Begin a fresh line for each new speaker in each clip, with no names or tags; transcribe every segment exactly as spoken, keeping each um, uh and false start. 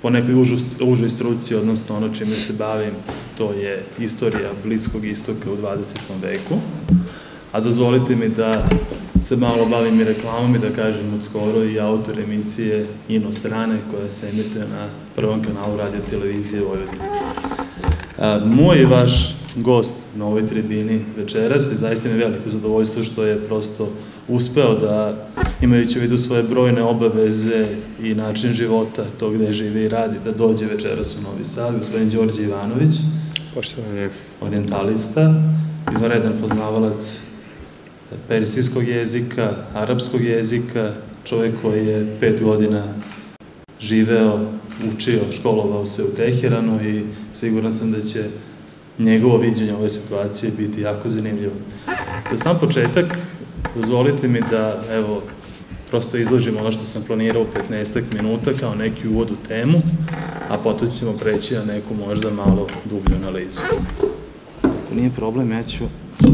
po nekoj užoj struci, odnosno ono čime se bavim, to je istorija Bliskog istoka u dvadesetom veku. A dozvolite mi da se malo bavim i reklamom i da kažem od skoro i autor emisije Inostrane koja se emituje na prvom kanalu radio televizije Vojvodine. Moj i vaš gost na ovoj tribini večeras i zaista mi je veliko zadovoljstvo što je prosto uspeo da, imajući u vidu svoje brojne obaveze i način života, to gde živi i radi, da dođe večeras u Novi Sad, gospodin Đorđe Ivanović,
poštovanje,
orijentalista, izvanredan poznavalac persijskog jezika, arapskog jezika, čovjek koji je pet godina živeo, učio, školovao se u Teheranu i siguran sam da će njegovo viđenje ove situacije biti jako zanimljivo. Za sam početak, dozvolite mi da, evo, prosto izložim ono što sam planirao u petnaestak minuta kao neki uvod u temu, a potom ćemo preći na neku možda malo dublju analizu. Ako nije problem, ja ću...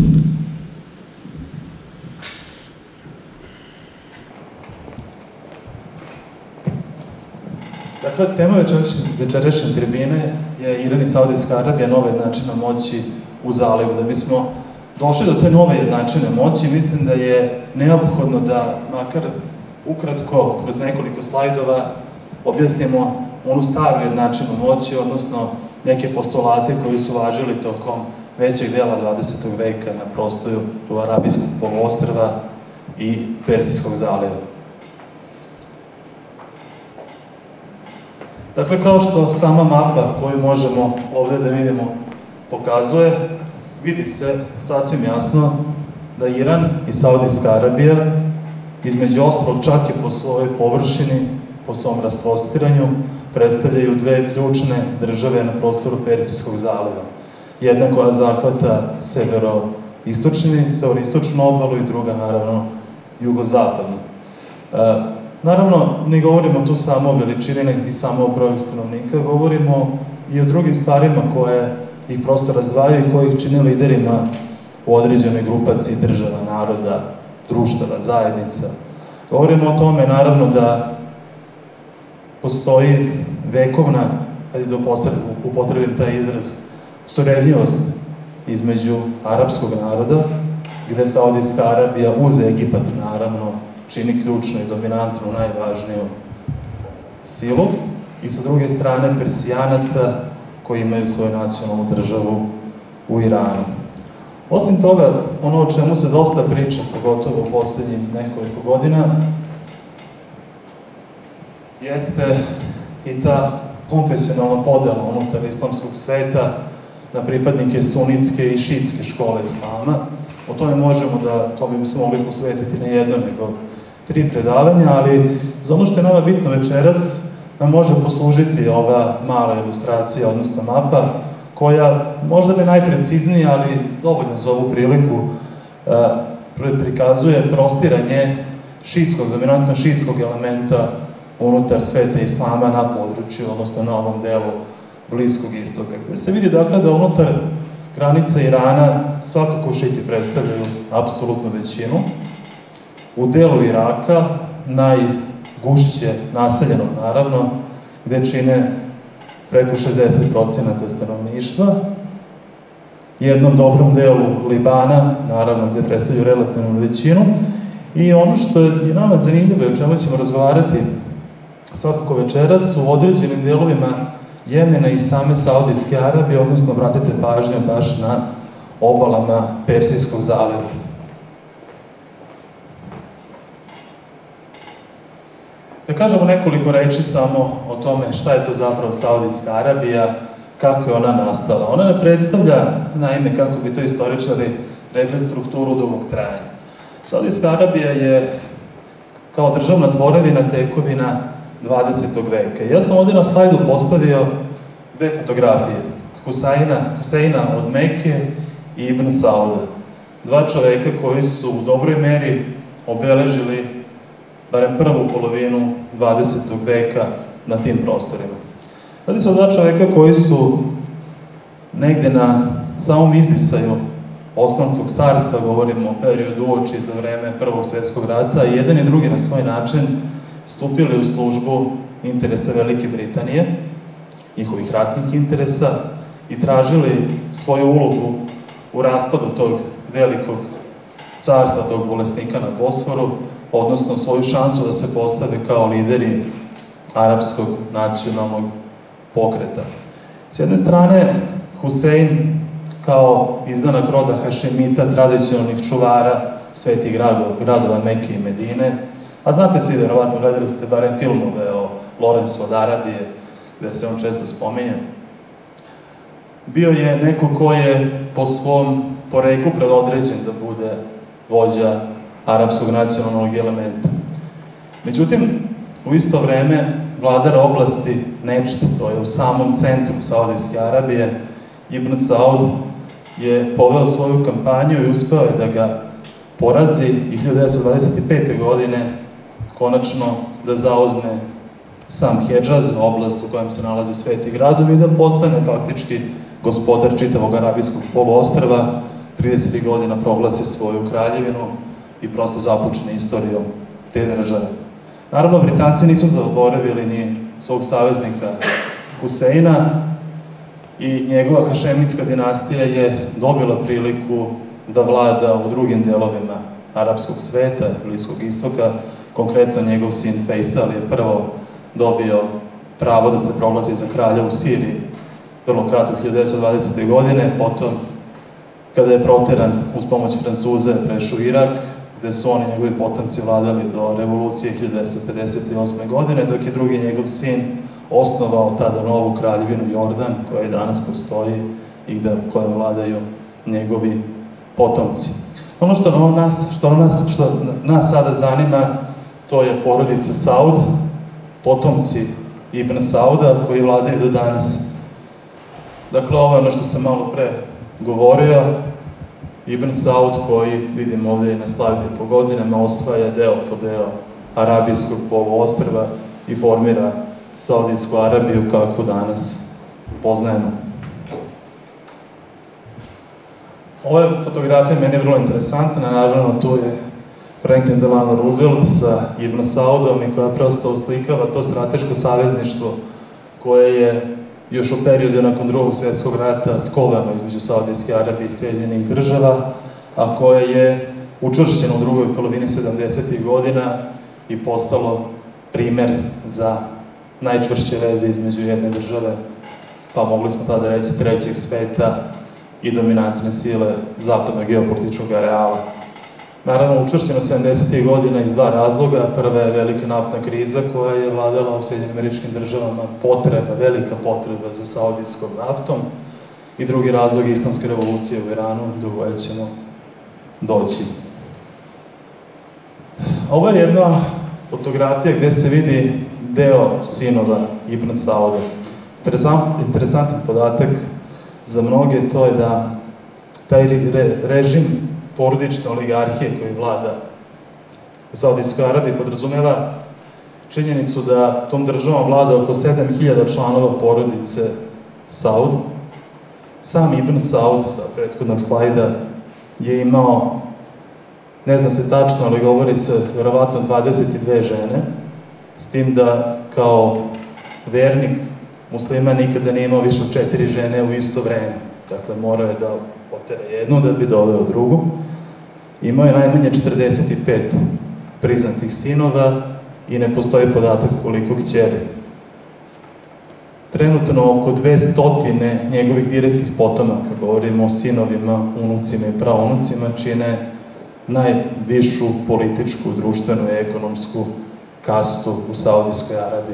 Dakle, tema večerašnje tribine je Iran i Saudijska Arabija, nova jednačina moći u zalivu. Da bismo došli do te nove jednačine moći, mislim da je neophodno da, makar ukratko, kroz nekoliko slajdova, objasnimo onu staru jednačinu moći, odnosno neke postulate koji su važili tokom većeg dela dvadesetog veka na prostoru Arabijskog poluostrva i Persijskog zaliva. Dakle, kao što sama mapa koju možemo ovde da vidimo pokazuje, vidi se sasvim jasno da Iran i Saudijska Arabija, između ostalog čak i po svojoj površini, po svom rasprostiranju, predstavljaju dve ključne države na prostoru Persijskog zaliva. Jedna koja zahvata severo-istočni, severo-istočnu obalu i druga, naravno, jugozapadnu. Naravno, ne govorimo tu samo o veličini i samo o broju stanovnika, govorimo i o drugim stvarima koje ih prosto razdvajaju i koje ih čine liderima u određenoj grupaciji država, naroda, društava, zajednica. Govorimo o tome, naravno, da postoji vekovna, hajde da upotrebim taj izraz, surevljivost između arapskog naroda, gde Saudijska Arabija uz Egipat, naravno, čini ključnu i dominantnu, najvažniju silu, i sa druge strane Persijanaca koji imaju svoju nacionalnu državu u Iranu. Osim toga, ono o čemu se dosta priča, pogotovo u poslednjih nekoliko godina, jeste i ta konfesionalna podela unutar islamskog sveta na pripadnike sunitske i šiitske škole islama. O tome možemo da, to bi se mogli posvetiti ne jedno, nego tri predavanja, ali za ono što je nama bitno večeras, nam može poslužiti ova mala ilustracija, odnosno mapa, koja možda ne najpreciznija, ali dovoljno za ovu priliku, prikazuje prostiranje šiitskog, dominantno šiitskog elementa unutar sveta islama na području, odnosno na ovom delu Bliskog istoka, gde se vidi dakle da unutar granica Irana svakako šiti predstavljaju apsolutnu većinu. U delu Iraka, najgušće naseljenog naravno, gde čine preko šezdeset procenata stanovništva, jednom dobrom delu Libana, naravno gde predstavljaju relativnu većinu, i ono što je nama zanimljivo i o čemu ćemo razgovarati svakako večeras, u određenim delovima Jemena i same Saudijske Arabije, odnosno obratite pažnju baš na obalama Persijskog zaliva. Da kažemo nekoliko reči samo o tome šta je to zapravo Saudijska Arabija, kako je ona nastala. Ona ne predstavlja, naime, kako bi to istoričari rekli, strukturu dugog trajanja. Saudijska Arabija je kao državna tvorevina tekovina dvadesetog veka. Ja sam ovde na slajdu postavio dve fotografije, Huseina od Mekke i Ibn Sauda. Dva čoveka koji su u dobroj meri obeležili barem prvu polovinu dvadesetog veka na tim prostorima. Radi se o dva čoveka koji su negde na samom izdisaju Osmanskog carstva, govorimo o periodu uoči za vreme Prvog svetskog rata, i jedan i drugi na svoj način stupili u službu interesa Velike Britanije, njihovih ratnih interesa, i tražili svoju ulogu u raspadu tog velikog carstva, tog bolesnika na Bosforu, odnosno svoju šansu da se postave kao lideri arapskog nacionalnog pokreta. S jedne strane, Husein, kao izdanak roda Hašemita, tradicionalnih čuvara svetih gradova Mekke i Medine, a znate svi, verovatno, gledali ste barem filmove o Lorenzu od Arabije, gde se on često spominje, bio je neko ko je po svom poreklu predodređen da bude vođa arapskog nacionalnog elementa. Međutim, u isto vreme, vladar oblasti Neđd, to je u samom centru Saudijske Arabije, Ibn Saud je poveo svoju kampanju i uspeo je da ga porazi i hiljadu devetsto dvadeset pete. godine konačno da zauzme sam Hedžaz, oblast u kojem se nalaze sveti gradovi, i da postane faktički gospodar čitavog arabijskog poluostrva, tridesetih godina proglasi svoju kraljevinu i prosto započne istoriju te države. Naravno, Britanci nisu zaboravili ni svog saveznika Huseina i njegova hašemitska dinastija je dobila priliku da vlada u drugim delovima arapskog sveta, Bliskog istoka. Konkretno, njegov sin Fejsal je prvo dobio pravo da se proglasi za kralja u Siriji, vrlo kratko, hiljadu devetsto dvadesete. godine, potom, kada je proteran uz pomoć Francuze, prešao u Irak, gde su oni njegovi potomci vladali do revolucije hiljadu devetsto pedeset osme. godine, dok je drugi njegov sin osnovao tada novu kraljevinu Jordan, koja i danas postoji i gde koje vladaju njegovi potomci. Ono što nas, što nas, što nas sada zanima, to je porodica Saud, potomci Ibn Sauda, koji vladaju do danas. Dakle, ovo je ono što sam malo pre govorio. Ibn Saud, koji, vidimo ovde i na slavi po godinama, osvaja deo po deo arabijskog poluostrva i formira Saudijsku Arabiju kakvu danas poznajemo. Ova fotografija meni je vrlo interesantna, naravno tu je Franklin Delano Roosevelt sa Ibn Saudom i koja prosto oslikava to strateško savezništvo koje je još u periodu nakon drugog svjetskog rata skovano između Saudijske Arabije i Sjedinjenih država, a koje je učvršćeno u drugoj polovini sedamdesetih godina i postalo primer za najčvršće veze između jedne države, pa mogli smo tada reći trećeg sveta, i dominantne sile zapadnog geopolitičkog areala. Naravno, učvršćeno sedamdesetih godina iz dva razloga. Prva je velika naftna kriza koja je vladala u Sjedinjenim Američkim Državama, potreba, velika potreba za saudijskom naftom, i drugi razlog je islamske revolucije u Iranu, do koje ćemo doći. Ovo je jedna fotografija gde se vidi deo sinova Ibn Sauda. Interesantan podatak za mnoge to je da taj režim porodične oligarhije koji vlada u Saudijskoj Arabiji podrazumeva činjenicu da tom državom vlada oko sedam hiljada članova porodice Saud. Sam Ibn Saud, sa prethodnog slajda, je imao, ne zna se tačno, ali govori se verovatno dvadeset dve žene, s tim da kao vernik musliman nikada nije imao više od četiri žene u isto vreme. Dakle, morao je da potera jednu da bi doveo drugu. Imao je najmanje četrdeset pet priznatih sinova i ne postoji podatak koliko kćeri. Trenutno oko dvestotine njegovih direktnih potomaka, govorimo o sinovima, unucima i praunucima, čine najvišu političku, društvenu i ekonomsku kastu u Saudijskoj Arabiji.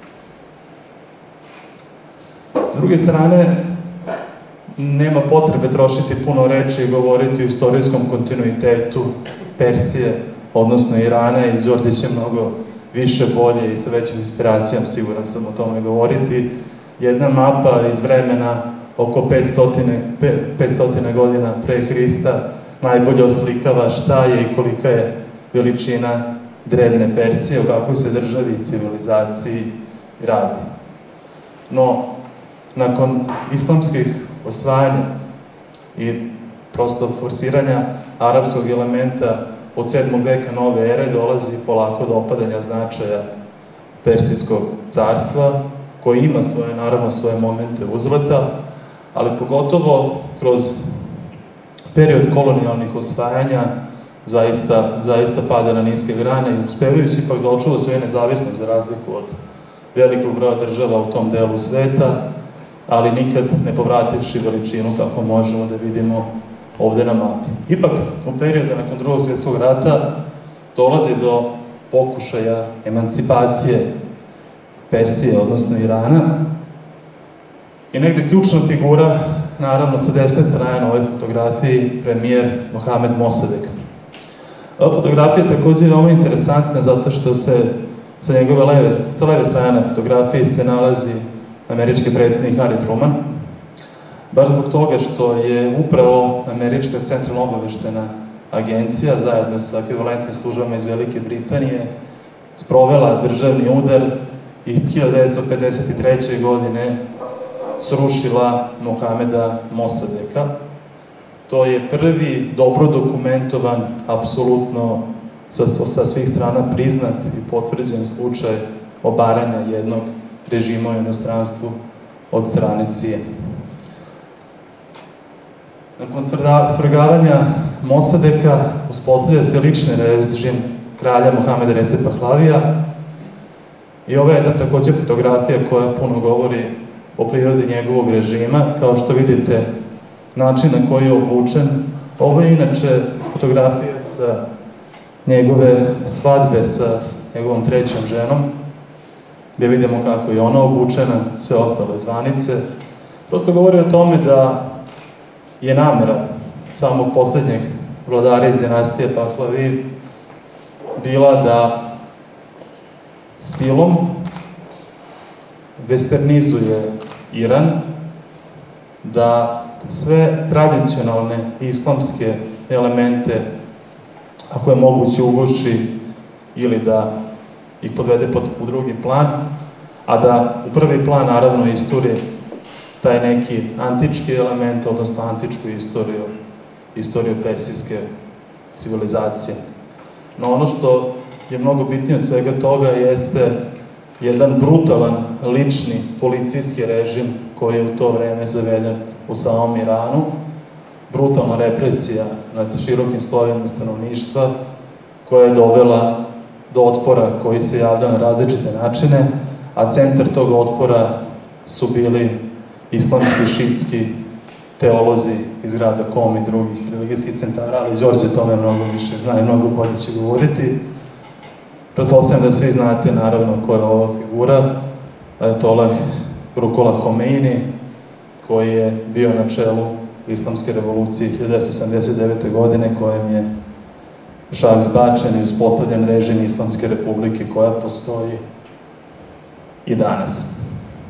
S druge strane, nema potrebe trošiti puno reči i govoriti o istorijskom kontinuitetu Persije, odnosno Irana, i Đorđe će mnogo više, bolje i sa većom inspiracijom, siguran sam o tome govoriti. Jedna mapa iz vremena oko petsto godina pre Hrista najbolje oslikava šta je i kolika je veličina drevne Persije, o kakvoj se državi i civilizaciji radi. No, nakon islamskih osvajanja i prosto forsiranja arapskog elementa od sedmog veka nove ere dolazi polako do opadanja značaja Persijskog carstva, koji ima svoje, naravno, svoje momente uzleta, ali pogotovo kroz period kolonijalnih osvajanja zaista, zaista pada na niske grane i uspevajući ipak da očuva svoju nezavisnost za razliku od velikog broja država u tom delu sveta, ali nikad ne povrativši veličinu kako možemo da vidimo ovde na mapi. Ipak, u periodu nakon drugog svjetskog rata dolazi do pokušaja emancipacije Persije, odnosno Irana, i negde ključna figura, naravno sa desne strane na ovoj fotografiji, premijer Mohamed Mossadegh. Ova fotografija je takođe veoma interesantna zato što se sa njegove leve, sa leve strane na fotografiji se nalazi američki predsjednik Harry Truman, baš zbog toga što je upravo američka centralna obaveštena agencija zajedno sa ekvivalentnim službama iz Velike Britanije sprovela državni udar i hiljadu devetsto pedeset treće. godine srušila Mohameda Mossadegha. To je prvi dobro dokumentovan, apsolutno sa, sa svih strana priznat i potvrđen slučaj obaranja jednog režima u inostranstvu od strane C I A. Nakon svrgavanja Mossadegha uspostavlja se lični režim kralja Mohameda Reze Pahlavija i ovo je jedna takođe fotografija koja puno govori o prirodi njegovog režima. Kao što vidite, način na koji je obučen, ovo je inače fotografija sa njegove svadbe sa njegovom trećom ženom, gde vidimo kako je ona obučena, sve ostale zvanice. Prosto govori o tome da je namera samog poslednjeg vladara iz dinastije Pahlavi bila da silom westernizuje Iran, da sve tradicionalne islamske elemente, ako je moguće, uguši ili da ih podvede pod, u drugi plan, a da u prvi plan, naravno, isturi taj neki antički element, odnosno antičku istoriju, istoriju persijske civilizacije. No ono što je mnogo bitnije od svega toga jeste jedan brutalan, lični policijski režim koji je u to vreme zaveden u samom Iranu, brutalna represija nad širokim slojevima stanovništva koja je dovela do otpora koji se javlja na različite načine, a centar tog otpora su bili islamski, šitski teolozi iz grada Kom i drugih religijskih centara, ali Đorđe o tome mnogo više zna i mnogo bolje će govoriti. Pretpostavljam da svi znate, naravno, ko je ova figura, ajatolah Ruhollah Homeini, koji je bio na čelu islamske revolucije hiljadu devetsto sedamdeset devete. godine, kojem je šah zbačen i uspostavljen režim Islamske republike koja postoji i danas.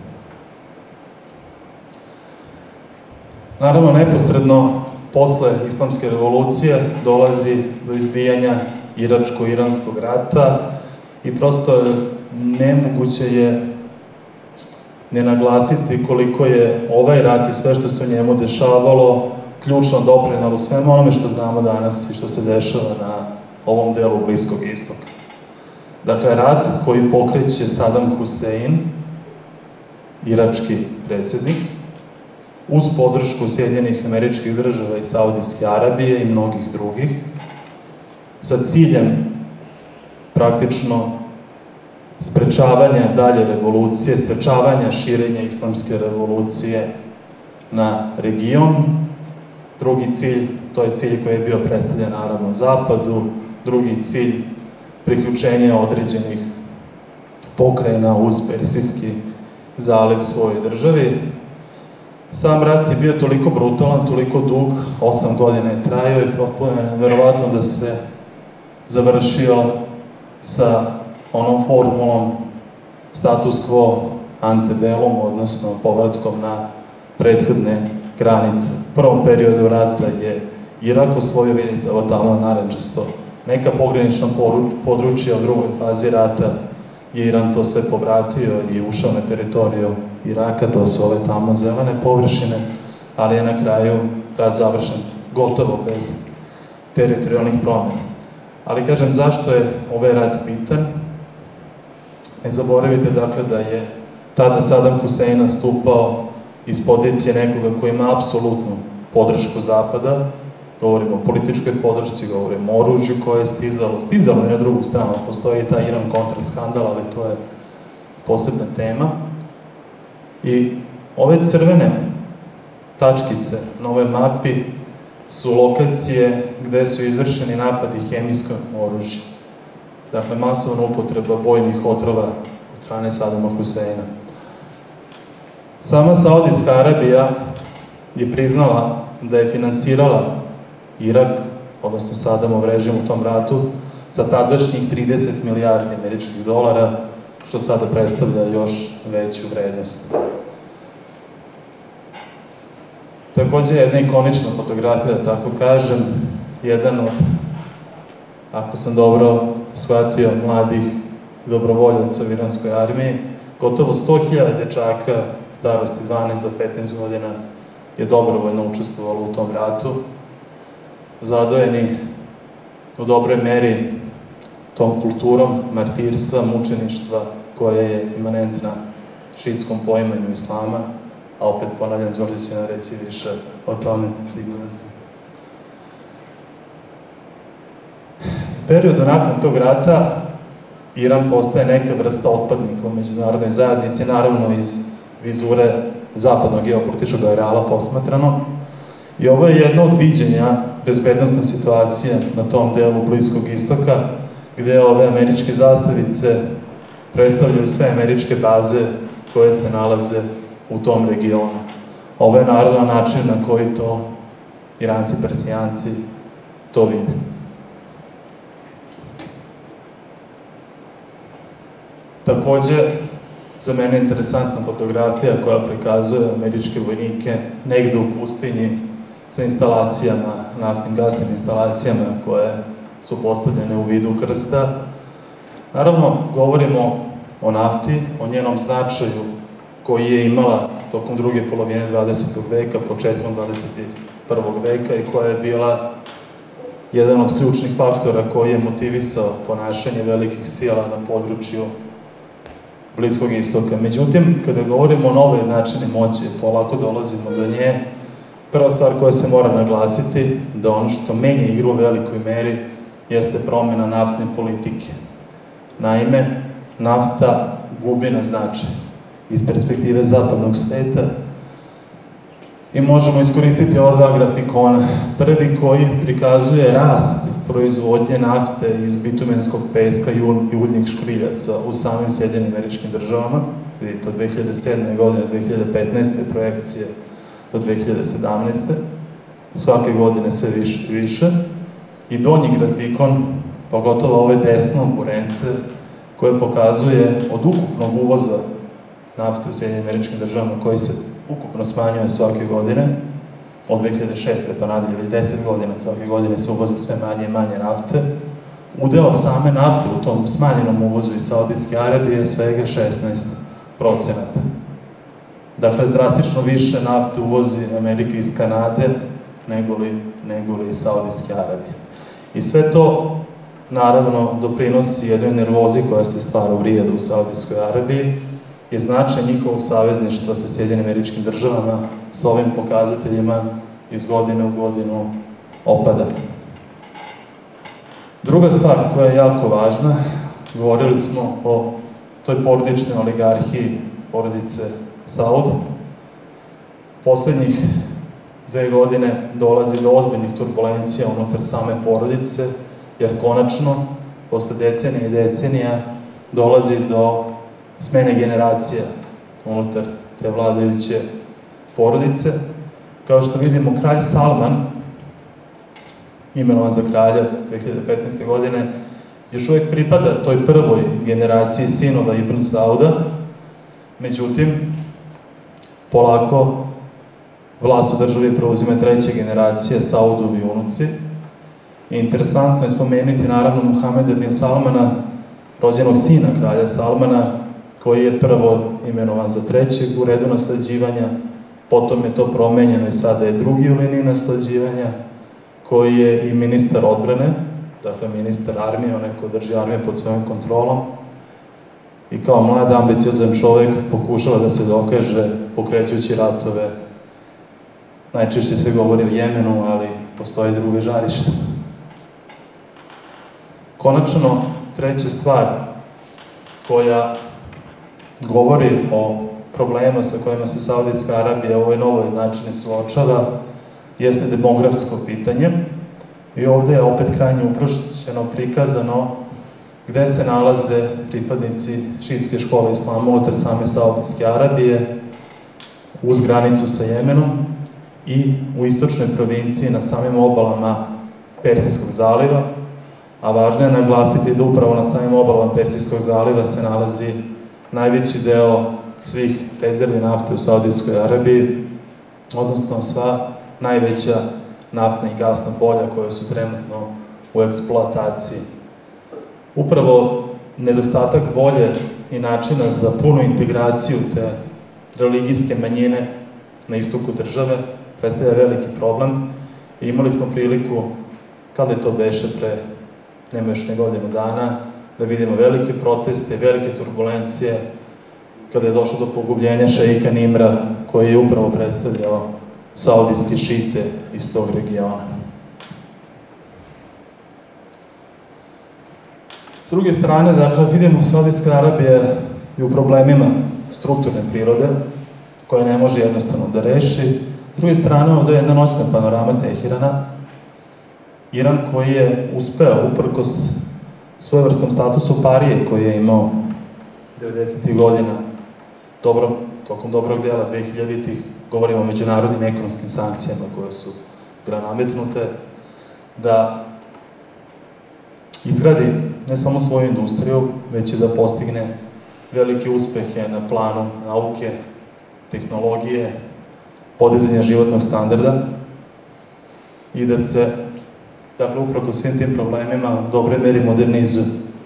Naravno, neposredno posle Islamske revolucije dolazi do izbijanja Iračko-Iranskog rata i prosto nemoguće je ne naglasiti koliko je ovaj rat i sve što se u njemu dešavalo ključno doprinelo svemu onome što znamo danas i što se dešava na ovom delu Bliskog istoka. Dakle, rat koji pokreće Saddam Hussein, irački predsjednik, uz podršku Sjedinjenih Američkih Država i Saudijske Arabije i mnogih drugih, sa ciljem praktično sprečavanja dalje revolucije, sprečavanja širenja islamske revolucije na region. Drugi cilj, to je cilj koji je bio predstavljen naravno Zapadu, drugi cilj priključenja određenih pokrajina uz Persijski zaliv svojoj državi. Sam rat je bio toliko brutalan, toliko dug, osam godina je trajao i potpuno je verovatno da se završio sa onom formulom status quo ante bellum, odnosno povratkom na prethodne granice. U prvom periodu rata je Irak osvojio, vidite, ovo tamo narančasto, neka pogranična područja. U drugoj fazi rata je Iran to sve povratio i ušao na teritoriju Iraka, to su ove tamo zelene površine, ali je na kraju rat završen gotovo bez teritorijalnih promjena. Ali kažem, zašto je ovaj rat bitan? Ne zaboravite, dakle, da je tada Sadam Husein nastupao iz pozicije nekoga koji ima apsolutnu podršku Zapada, govorimo o političkoj podršci, govorimo o oružju koje je stizalo, stizalo je na drugu stranu, postoji taj Iran kontraskandal, ali to je posebna tema. I ove crvene tačkice na ovoj mapi su lokacije gde su izvršeni napadi hemijskom oružjem. Dakle, masovna upotreba bojnih otrova od strane Sadama Huseina. Sama Saudijska Arabija je priznala da je finansirala Irak, odnosno Sadamov režim u tom ratu, za tadašnjih trideset milijardi američkih dolara, što sada predstavlja još veću vrednost. Takođe, jedna ikonična fotografija, da tako kažem, jedan od, ako sam dobro shvatio, mladih dobrovoljaca u iranskoj armiji, gotovo sto hiljada dečaka starosti dvanaest do petnaest godina je dobrovoljno učestvovalo u tom ratu, zadojeni u dobroj meri tom kulturom martirstva, mučeništva koja je imanentna šiitskom poimanju islama, a opet ponavljam, Đorđe će nam reći više o tome, siguran sam. U periodu nakon tog rata Iran postaje neka vrsta otpadnika u međunarodnoj zajednici, naravno iz vizure zapadnog geopolitičkog areala posmatrano. I ovo je jedno od viđenja bezbednostne situacije na tom delu Bliskog istoka, gde ove američke zastavice predstavljaju sve američke baze koje se nalaze u tom regionu. Ovo je naravno način na koji to Iranci, Persijanci to vide. Takođe, za mene je interesantna fotografija koja prikazuje američke vojnike negde u pustinji sa instalacijama, naftnim gasnim instalacijama koje su postavljene u vidu krsta. Naravno, govorimo o nafti, o njenom značaju koji je imala tokom druge polovine dvadesetog veka, početkom dvadeset prvog veka i koja je bila jedan od ključnih faktora koji je motivisao ponašanje velikih sila na području Bliskog istoka. Međutim, kada govorimo o novoj načini moći, polako dolazimo do nje, prva stvar koja se mora naglasiti, da ono što menja igru u velikoj meri jeste promena naftne politike. Naime, nafta gubi na značaj iz perspektive zapadnog sveta i možemo iskoristiti ova dva grafikona. Prvi koji prikazuje rast proizvodnje nafte iz bitumenskog peska i uljnih škriljaca u samim Sjedinjenim Američkim Državama, vidite od dve hiljade sedme. godine, dve hiljade petnaeste. projekcije do dve hiljade sedamnaeste. svake godine sve više i više. I donji grafikon, pogotovo ove desno burence, koje pokazuje od ukupnog uvoza nafte u Sjedinjenim Američkim Državama, koji se ukupno smanjuje svake godine, od dve hiljade šeste. pa nadalje, već deset godina svake godine se uvoza sve manje i manje nafte. Udeo same nafte u tom smanjenom uvozu iz Saudijske Arabije je svega šesnaest procenata. Dakle, drastično više nafte uvozi Amerika iz Kanade nego li iz Saudijske Arabije. I sve to, naravno, doprinosi jednoj nervozi koja se stvara u Rijadu u Saudijskoj Arabiji i značaj njihovog savezništva sa Sjedinjenim Američkim Državama sa ovim pokazateljima iz godine u godinu opada. Druga stvar koja je jako važna, govorili smo o toj porodičnoj oligarhiji porodice Saud. Poslednjih dve godine dolazi do ozbiljnih turbulencija unutar same porodice, jer konačno, posle decenija i decenija, dolazi do smene generacija unutar te vladajuće porodice. Kao što vidimo, kralj Salman, imenovan za kralja dve hiljade petnaeste. godine, još uvek pripada toj prvoj generaciji sinova Ibn Sauda, međutim, polako vlast u državi preuzima treća generacija, Saudovi unuci. Interesantno je spomenuti, naravno, Muhameda ibn Salmana, rođenog sina kralja Salmana, koji je prvo imenovan za trećeg u redu nasleđivanja, potom je to promenjeno i sada je drugi u liniji nasleđivanja, koji je i ministar odbrane, dakle ministar armije, onaj ko drži armiju pod svojom kontrolom. i kao mlad, ambiciozan čovek pokušava da se dokaže pokrećući ratove. Najčešće se govori o Jemenu, ali postoje druge žarište. Konačno, treća stvar koja govori o problema sa kojima se Saudijska Arabija u ovoj novoj načini suočava jeste demografsko pitanje. I ovde je opet krajnje uprošćeno prikazano gde se nalaze pripadnici šiitske škole islama unutar same Saudijske Arabije, uz granicu sa Jemenom i u istočnoj provinciji na samim obalama Persijskog zaliva, a važno je naglasiti da upravo na samim obalama Persijskog zaliva se nalazi najveći deo svih rezervi nafte u Saudijskoj Arabiji, odnosno sva najveća naftna i gasna polja koja su trenutno u eksploataciji. Upravo nedostatak volje i načina za punu integraciju te religijske manjine na istoku države predstavlja veliki problem i imali smo priliku, kada je to beše pre nema još ne godinu dana, da vidimo velike proteste, velike turbulencije, kada je došlo do pogubljenja šeika Nimra, koji je upravo predstavljao saudijske šite iz tog regiona. S druge strane, dakle, vidimo Saudijska Arabija i u problemima strukturne prirode, koje ne može jednostavno da reši. S druge strane, ovde je jedna noćna panorama Teherana. Iran koji je uspeo, uprkos svojevrsnom statusu parije koji je imao devedesetih godina, dobro, tokom dobrog dela dvehiljaditih, govorimo o međunarodnim ekonomskim sankcijama koje su ga nametnute, da izgradi ne samo svoju industriju, već i da postigne velike uspehe na planu nauke, tehnologije, podizanja životnog standarda i da se, dakle, upravo svim tim problemima u dobroj meri modernizuje.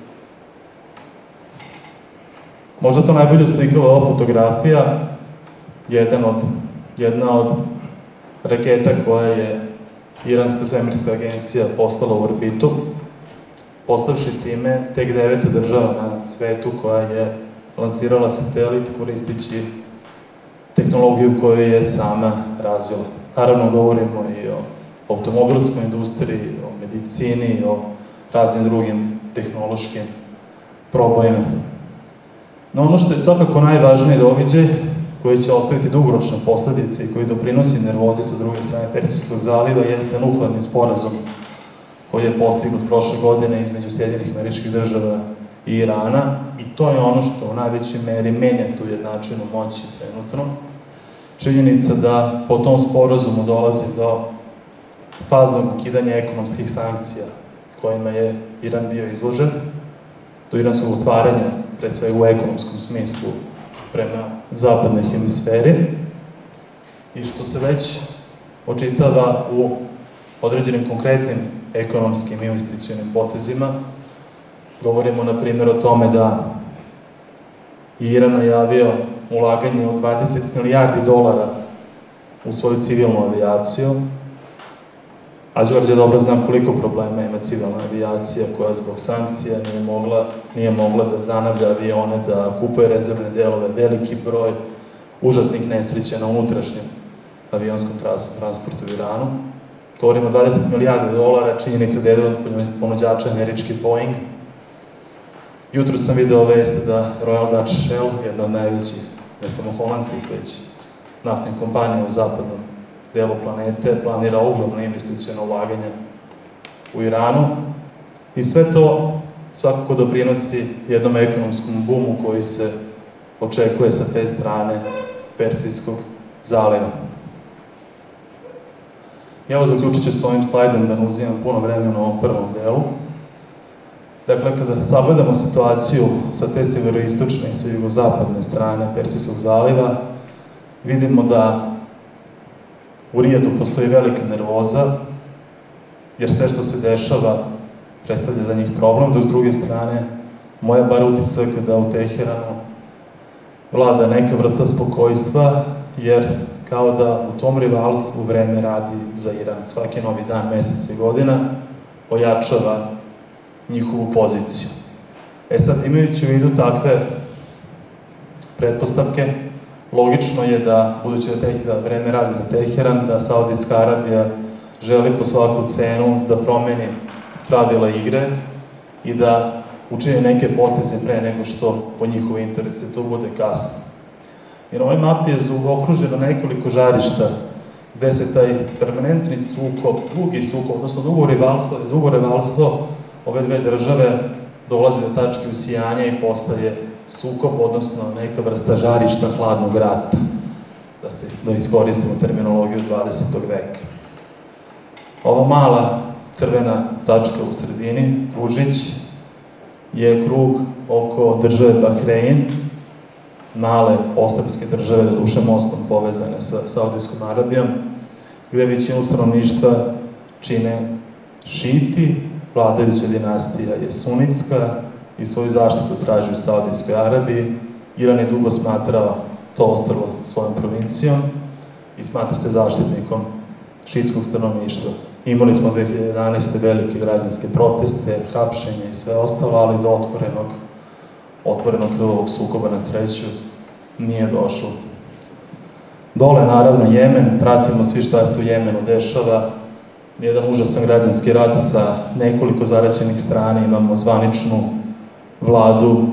Možda to najbolje oslikava ova fotografija, jedan od, jedna od raketa koja je Iranska svemirska agencija poslala u orbitu, postavši time tek deveta država na svetu koja je lansirala satelit koristeći tehnologiju koju je sama razvila. Naravno, govorimo i o automobilskoj industriji, o medicini, o raznim drugim tehnološkim probojima. No ono što je svakako najvažniji događaj, koji će ostaviti dugoročne posledice i koji doprinosi nervozi sa druge strane Persijskog zaliva, jeste nuklearni sporazum koji je postignut prošle godine između Sjedinjenih Američkih Država i Irana, i to je ono što u najvećoj meri menja tu jednačinu moći trenutno. Činjenica da po tom sporazumu dolazi do faznog ukidanja ekonomskih sankcija kojima je Iran bio izložen, do iranskog otvaranja, pre svega u ekonomskom smislu, prema zapadnoj hemisferi, i što se već očitava u određenim konkretnim ekonomskim i investicionim potezima. Govorimo, na primjer, o tome da je Iran najavio ulaganje od dvadeset milijardi dolara u svoju civilnu avijaciju, a Đorđe dobro zna koliko problema ima civilna avijacija koja zbog sankcija nije mogla, nije mogla da zanavlja avione, da kupuje rezervne delove, veliki broj užasnih nesreća na unutrašnjem avionskom transportu u Iranu. Govorimo o dvadeset milijardi dolara, činjenica da je jedan od ponuđača američki Boeing. Jutro sam video vest da Royal Dutch Shell, jedna od najvećih, ne samo holandskih, već naftnih kompanija u zapadnom delu planete, planira ogromne investicione ulaganja u Iranu. I sve to svakako doprinosi jednom ekonomskom bumu koji se očekuje sa te strane Persijskog zaliva. I evo zaključit ću s ovim slajdom da ne uzimam puno vremena u ovom prvom delu. Dakle, kada sagledamo situaciju sa te severoistočne i sa jugozapadne strane Persijskog zaliva, vidimo da u Rijadu postoji velika nervoza, jer sve što se dešava predstavlja za njih problem, dok s druge strane, moja bar utisak da u Teheranu vlada neka vrsta spokojstva, jer kao da u tom rivalstvu vreme radi za Iran. Svaki novi dan, mesec i godina ojačava njihovu poziciju. E sad, imajući u vidu takve pretpostavke. Logično je da, budući da vreme radi za Teheran, da Saudijska Arabija želi po svaku cenu da promeni pravila igre i da učini neke poteze pre nego što po njihove interese to bude kasno. Jer na ovoj mapi je okruženo nekoliko žarišta gde se taj permanentni sukob, dugi sukob, odnosno dugo rivalstvo, dugo rivalstvo ove dve države dolazi do tačke usijanja i postaje sukob, odnosno neka vrsta žarišta hladnog rata, da se da iskoristimo terminologiju dvadesetog veka. Ova mala crvena tačka u sredini, kružić, je krug oko države Bahrein, male ostrvske države, doduše mostom povezane sa Saudijskom Arabijom, gde većinu stanovništva čine šiti, vladajuća dinastija je sunitska i svoju zaštitu traži u Saudijskoj Arabiji. Iran je dugo smatrao to ostrvo svojom provincijom i smatra se zaštitnikom šitskog stanovništva. Imali smo dve hiljade jedanaeste. velike građanske proteste, hapšenje i sve ostalo, ali do otvorenog, otvorenog krvavog sukoba na sreću nije došlo. Dole, naravno, Jemen, pratimo svi šta se u Jemenu dešava, jedan užasan građanski rat sa nekoliko zaraćenih strana, imamo zvaničnu vladu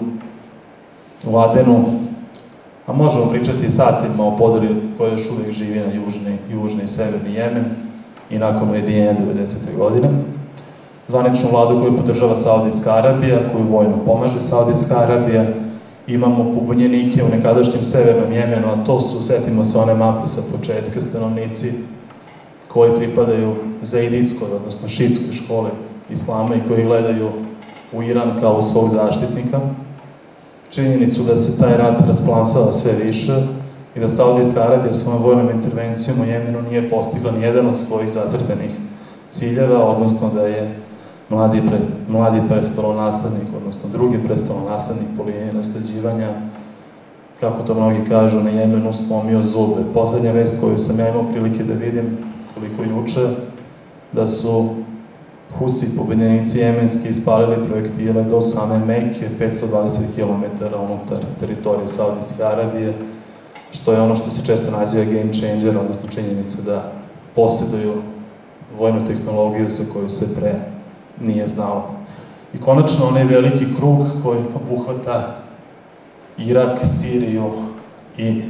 u Adenu, a možemo pričati satima o podeli koja još uvek živi na južni, južni i severni Jemen i nakon ujedinjenja devedesete. godine. Zvaničnu vladu koju podržava Saudijska Arabija, koju vojno pomaže Saudijska Arabija. Imamo pobunjenike u nekadašnjem severnom Jemenu, a to su, setimo se one mape sa početka, stanovnici koji pripadaju zaiditskoj, odnosno šitskoj školi islama i koji gledaju u Iran kao u svog zaštitnika. Činjenicu da se taj rat rasplansava sve više i da Saudijska Arabija svojom vojnom intervencijom u Jemenu nije postigla nijedan od svojih zacrtanih ciljeva, odnosno da je mladi, pre, mladi prestolonaslednik, odnosno drugi prestolonaslednik po liniji nasleđivanja, kako to mnogi kažu, na Jemenu slomio zube. Poslednja vest koju sam ja imao prilike da vidim, koliko juče, da su Husi, pobunjenici jemenski, ispalili projektile do same Mekke, petsto dvadeset kilometara unutar teritorije Saudijske Arabije, što je ono što se često naziva game changer, odnosno činjenica da posjeduju vojnu tehnologiju za koju se pre nije znalo. I konačno onaj veliki krug koji obuhvata Irak, Siriju i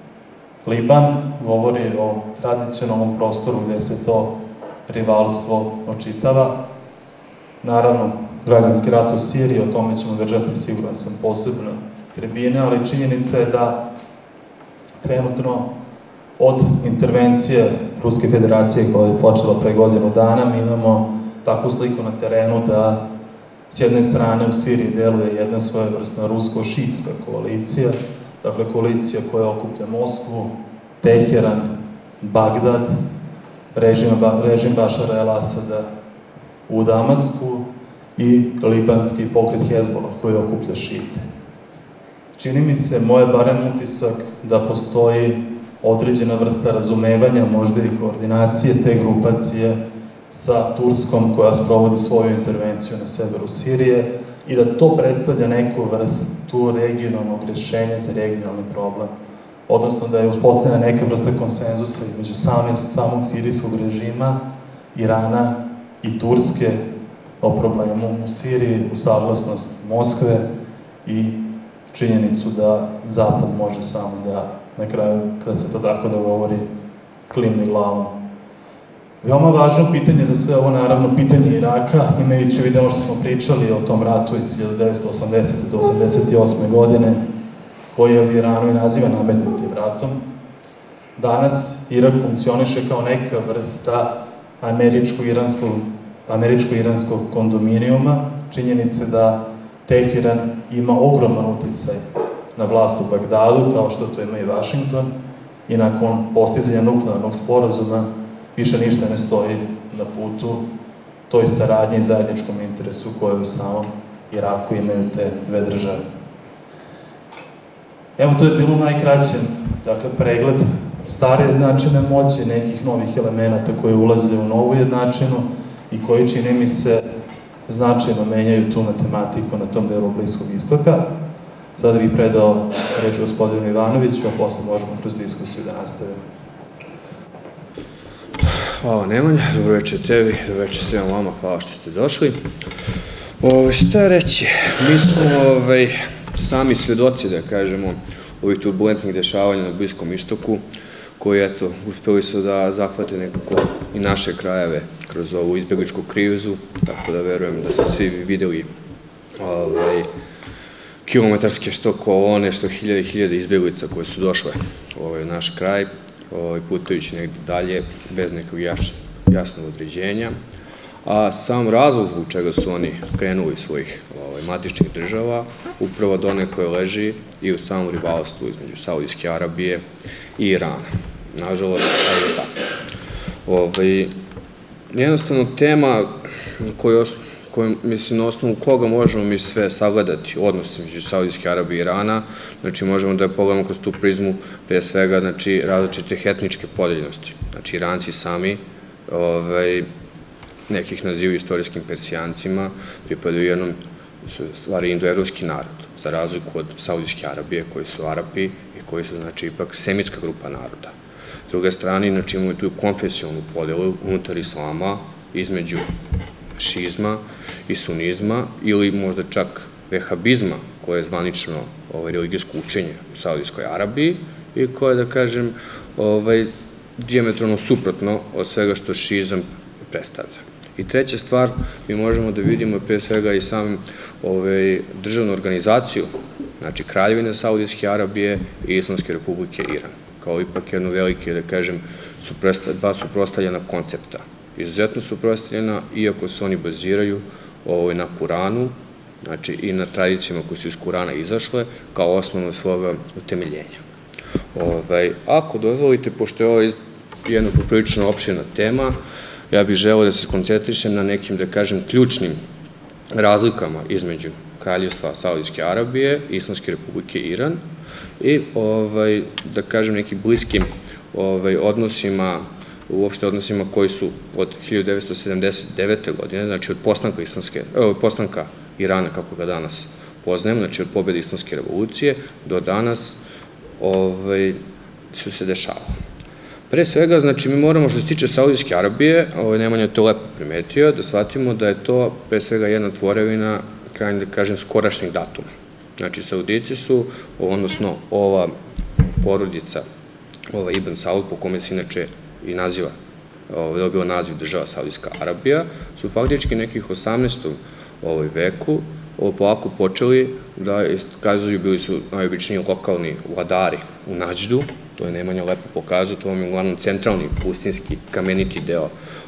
Liban govori o tradicionalnom prostoru gde se to rivalstvo očitava. Naravno, građanski rat u Siriji, o tome ćemo držati, siguran sam, posebno tribine, ali činjenica je da trenutno od intervencije Ruske federacije koja je počela pre godinu dana, mi imamo takvu sliku na terenu da s jedne strane u Siriji deluje jedna svojevrsna rusko-šitska koalicija, dakle koalicija koja okuplja Moskvu, Teheran, Bagdad, režim, režim Bašara el-Asada u Damasku i libanski pokret Hezbollah koji okuplja šite. Čini mi se, moje barem utisak, da postoji određena vrsta razumevanja, možda i koordinacije te grupacije sa Turskom koja sprovodi svoju intervenciju na severu Sirije i da to predstavlja neku vrstu regionalnog rešenja za regionalni problem. Odnosno da je uspostavljena neka vrsta konsenzusa između samog sirijskog režima, Irana i Turske o problemu u Siriji, u saglasnost Moskve i činjenicu da Zapad može samo da, na kraju, kada se to tako dogovori, klimne glavom. Veoma važno pitanje za sve ovo, naravno, pitanje Iraka, imajući u vidu ono što smo pričali o tom ratu iz hiljadu devetsto osamdesete do osamdeset osme. godine, koji je u Iranu i naziva nametnutim ratom. Danas Irak funkcioniše kao neka vrsta američko-iranskog američko-iranskog kondominijuma, činjenice da Teheran ima ogroman uticaj na vlast u Bagdadu, kao što to ima i Vašington, i nakon postizanja nuklearnog sporazuma više ništa ne stoji na putu toj saradnji i zajedničkom interesu koje u samom Iraku imaju te dve države. Evo, to je bilo najkraćem, dakle, pregled stare jednačine moći, nekih novih elemenata koje ulaze u novu jednačinu i koji, čini mi se, značajno menjaju tu matematiku na tom delu Bliskog istoka. Sada bih predao reč gospodinu Ivanoviću, a posle možemo kroz diskusiju da nastavimo.
Hvala Nemanja, dobro večer tebi, dobro večer svima vama, hvala što ste došli. Šta reći, mi smo sami svedoci, da kažemo, ovih turbulentnih dešavanja na Bliskom istoku, koji, eto, uspeli su da zahvate nekako i naše krajeve kroz ovu izbjegličku krizu, tako da verujem da su svi videli kilometarske što kolone, što hiljade i hiljade izbjeglica koje su došle u naš kraj, putujući negdje dalje, bez nekog jasnog određenja. A sam razlog zbog čega su oni krenuli svojih matičnih država, upravo donekle leži i u samom rivalstvu između Saudijske Arabije i Irana. Nažalost, ali je tako. Jednostavno, tema koju, mislim, na osnovu koga možemo mi sve sagledati odnos između Saudijske Arabije i Irana, znači možemo da je pogledamo kroz tu prizmu pre svega, znači, različite etničke podeljenosti. Znači, Iranci sami, nekih nazivaju istorijskim Persijancima, pripadaju jednom, stvari, indoevropski narod, za razliku od Saudijske Arabije, koji su Arapi i koji su, znači, ipak semitska grupa naroda. S druge strane, znači, imaju tu konfesionalnu podelu unutar islama, između šizma i sunizma, ili možda čak vehabizma, koje je zvanično religijsko učenje u Saudijskoj Arabiji i koje, da kažem, dijametralno suprotno od svega što šizam predstavlja. I treća stvar, mi možemo da vidimo pre svega i samim državnu organizaciju, znači Kraljevine Saudijske Arabije i Islamske Republike Iran, kao ipak jedno velike, da kažem, dva suprotstavljena koncepta. Izuzetno suprotstavljena, iako se oni baziraju na Kuranu, znači i na tradicijama koje su iz Kurana izašle, kao osnovno svoga utemeljenja. Ako dozvolite, pošto je ovo jedna poprilično opširna tema, ja bih želeo da se skoncentrišem na nekim, da kažem, ključnim razlikama između Kraljevstva Saudijske Arabije i Islamske Republike Iran i, da kažem, nekim bliskim odnosima, uopšte odnosima koji su od hiljadu devetsto sedamdeset devete. godine, znači od postanka Irana, kako ga danas poznajemo, znači od pobjede Islamske revolucije, do danas su se dešavali. Pre svega, znači, mi moramo, što se tiče Saudijske Arabije, Nemanja je to lepo primetio, da shvatimo da je to pre svega jedna tvorevina, krajnje da kažem, skorašnjeg datuma. Znači, Saudici su, odnosno ova porodica, ova Ibn Saud, po kome se inače i naziva, dobila naziv država Saudijska Arabija, su faktički nekih osamnaestom veku polako počeli da iskazuju, bili su najobičniji lokalni vladari u Nađdu, to je Nemanja lepo pokazao, to vam je uglavnom centralni, pustinski, kameniti deo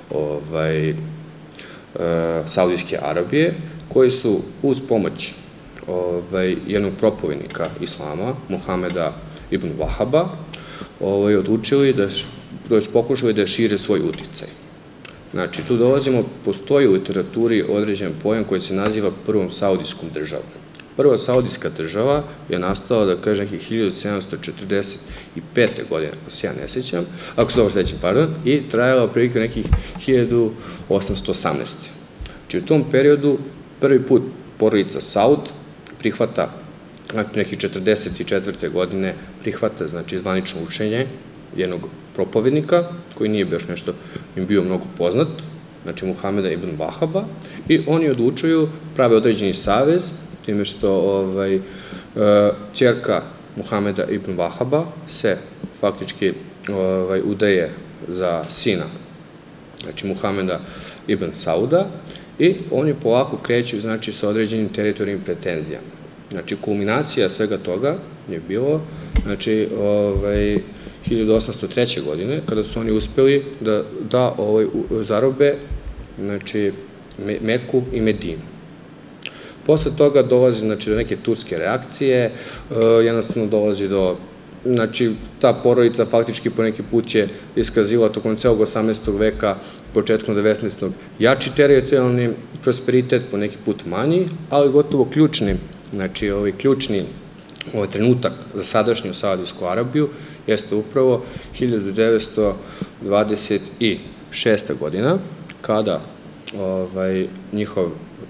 Saudijske Arabije, koji su uz pomoć jednog propovednika islama, Muhameda ibn Vahaba, odlučili da, to je pokušali da šire svoj uticaj. Znači, tu dolazimo, postoji u literaturi određen pojam koji se naziva prvom saudijskom državom. Prva saudijska država je nastala, da kažem, nekih hiljadu sedamsto četrdeset pete. godine, ako se ja ne sećam, ako se dobro sećam, pardon, i trajala prilike nekih hiljadu osamsto osamnaeste. Znači, u tom periodu prvi put porodica Saud prihvata, nekih četrdeset četvrte. godine, prihvata, znači, zvanično učenje jednog propovednika, koji nije baš nešto im bio mnogo poznat, znači Muhameda ibn Vahaba, i oni odlučuju, prave određeni savez, time što ćerka Muhameda ibn Vahaba se faktički udaje za sina, znači Muhameda ibn Sauda, i oni polako kreću, znači, sa određenim teritorijnim pretenzijama. Znači, kulminacija svega toga je bilo, znači, hiljadu osamsto treće. godine, kada su oni uspeli da zarobe, znači, Meku i Medinu. Posle toga dolazi, znači, do neke turske reakcije, jednostavno dolazi do, znači, ta porodica faktički po neki put je iskazivala tokom celog osamnaestog. veka, početkom devetnaestog. jači teritorijalni prosperitet, po neki put manji, ali gotovo ključni, znači, ovaj ključni trenutak za sadašnju Saudijsku Arabiju jeste upravo hiljadu devetsto dvadeset šeste. godina, kada njihov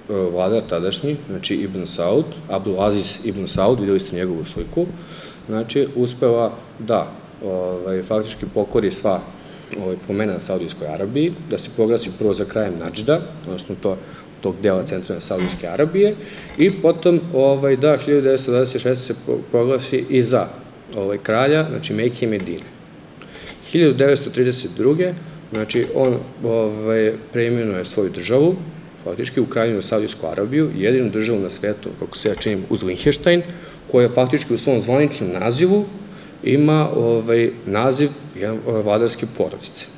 vladar tadašnji, znači Ibn Saud, Abdulaziz Ibn Saud, vidjeli ste njegovu sliku, znači uspeva da faktički pokori sva plemena na Saudijskoj Arabiji, da se proglasi prvo za krajem Nadžda, odnosno tog dela centralne Saudijske Arabije, i potom da hiljadu devetsto dvadeset šeste. se proglasi i za kralja, znači Mekke i Medine. hiljadu devetsto trideset druge. znači on preimenuje svoju državu, faktički u Kraljevinu Saudijsku Arabiju, jedinu državu na svetu, kako se ja činim, uz Linheštajn, koja faktički u svom zvaničnom nazivu ima naziv vladarske porodice.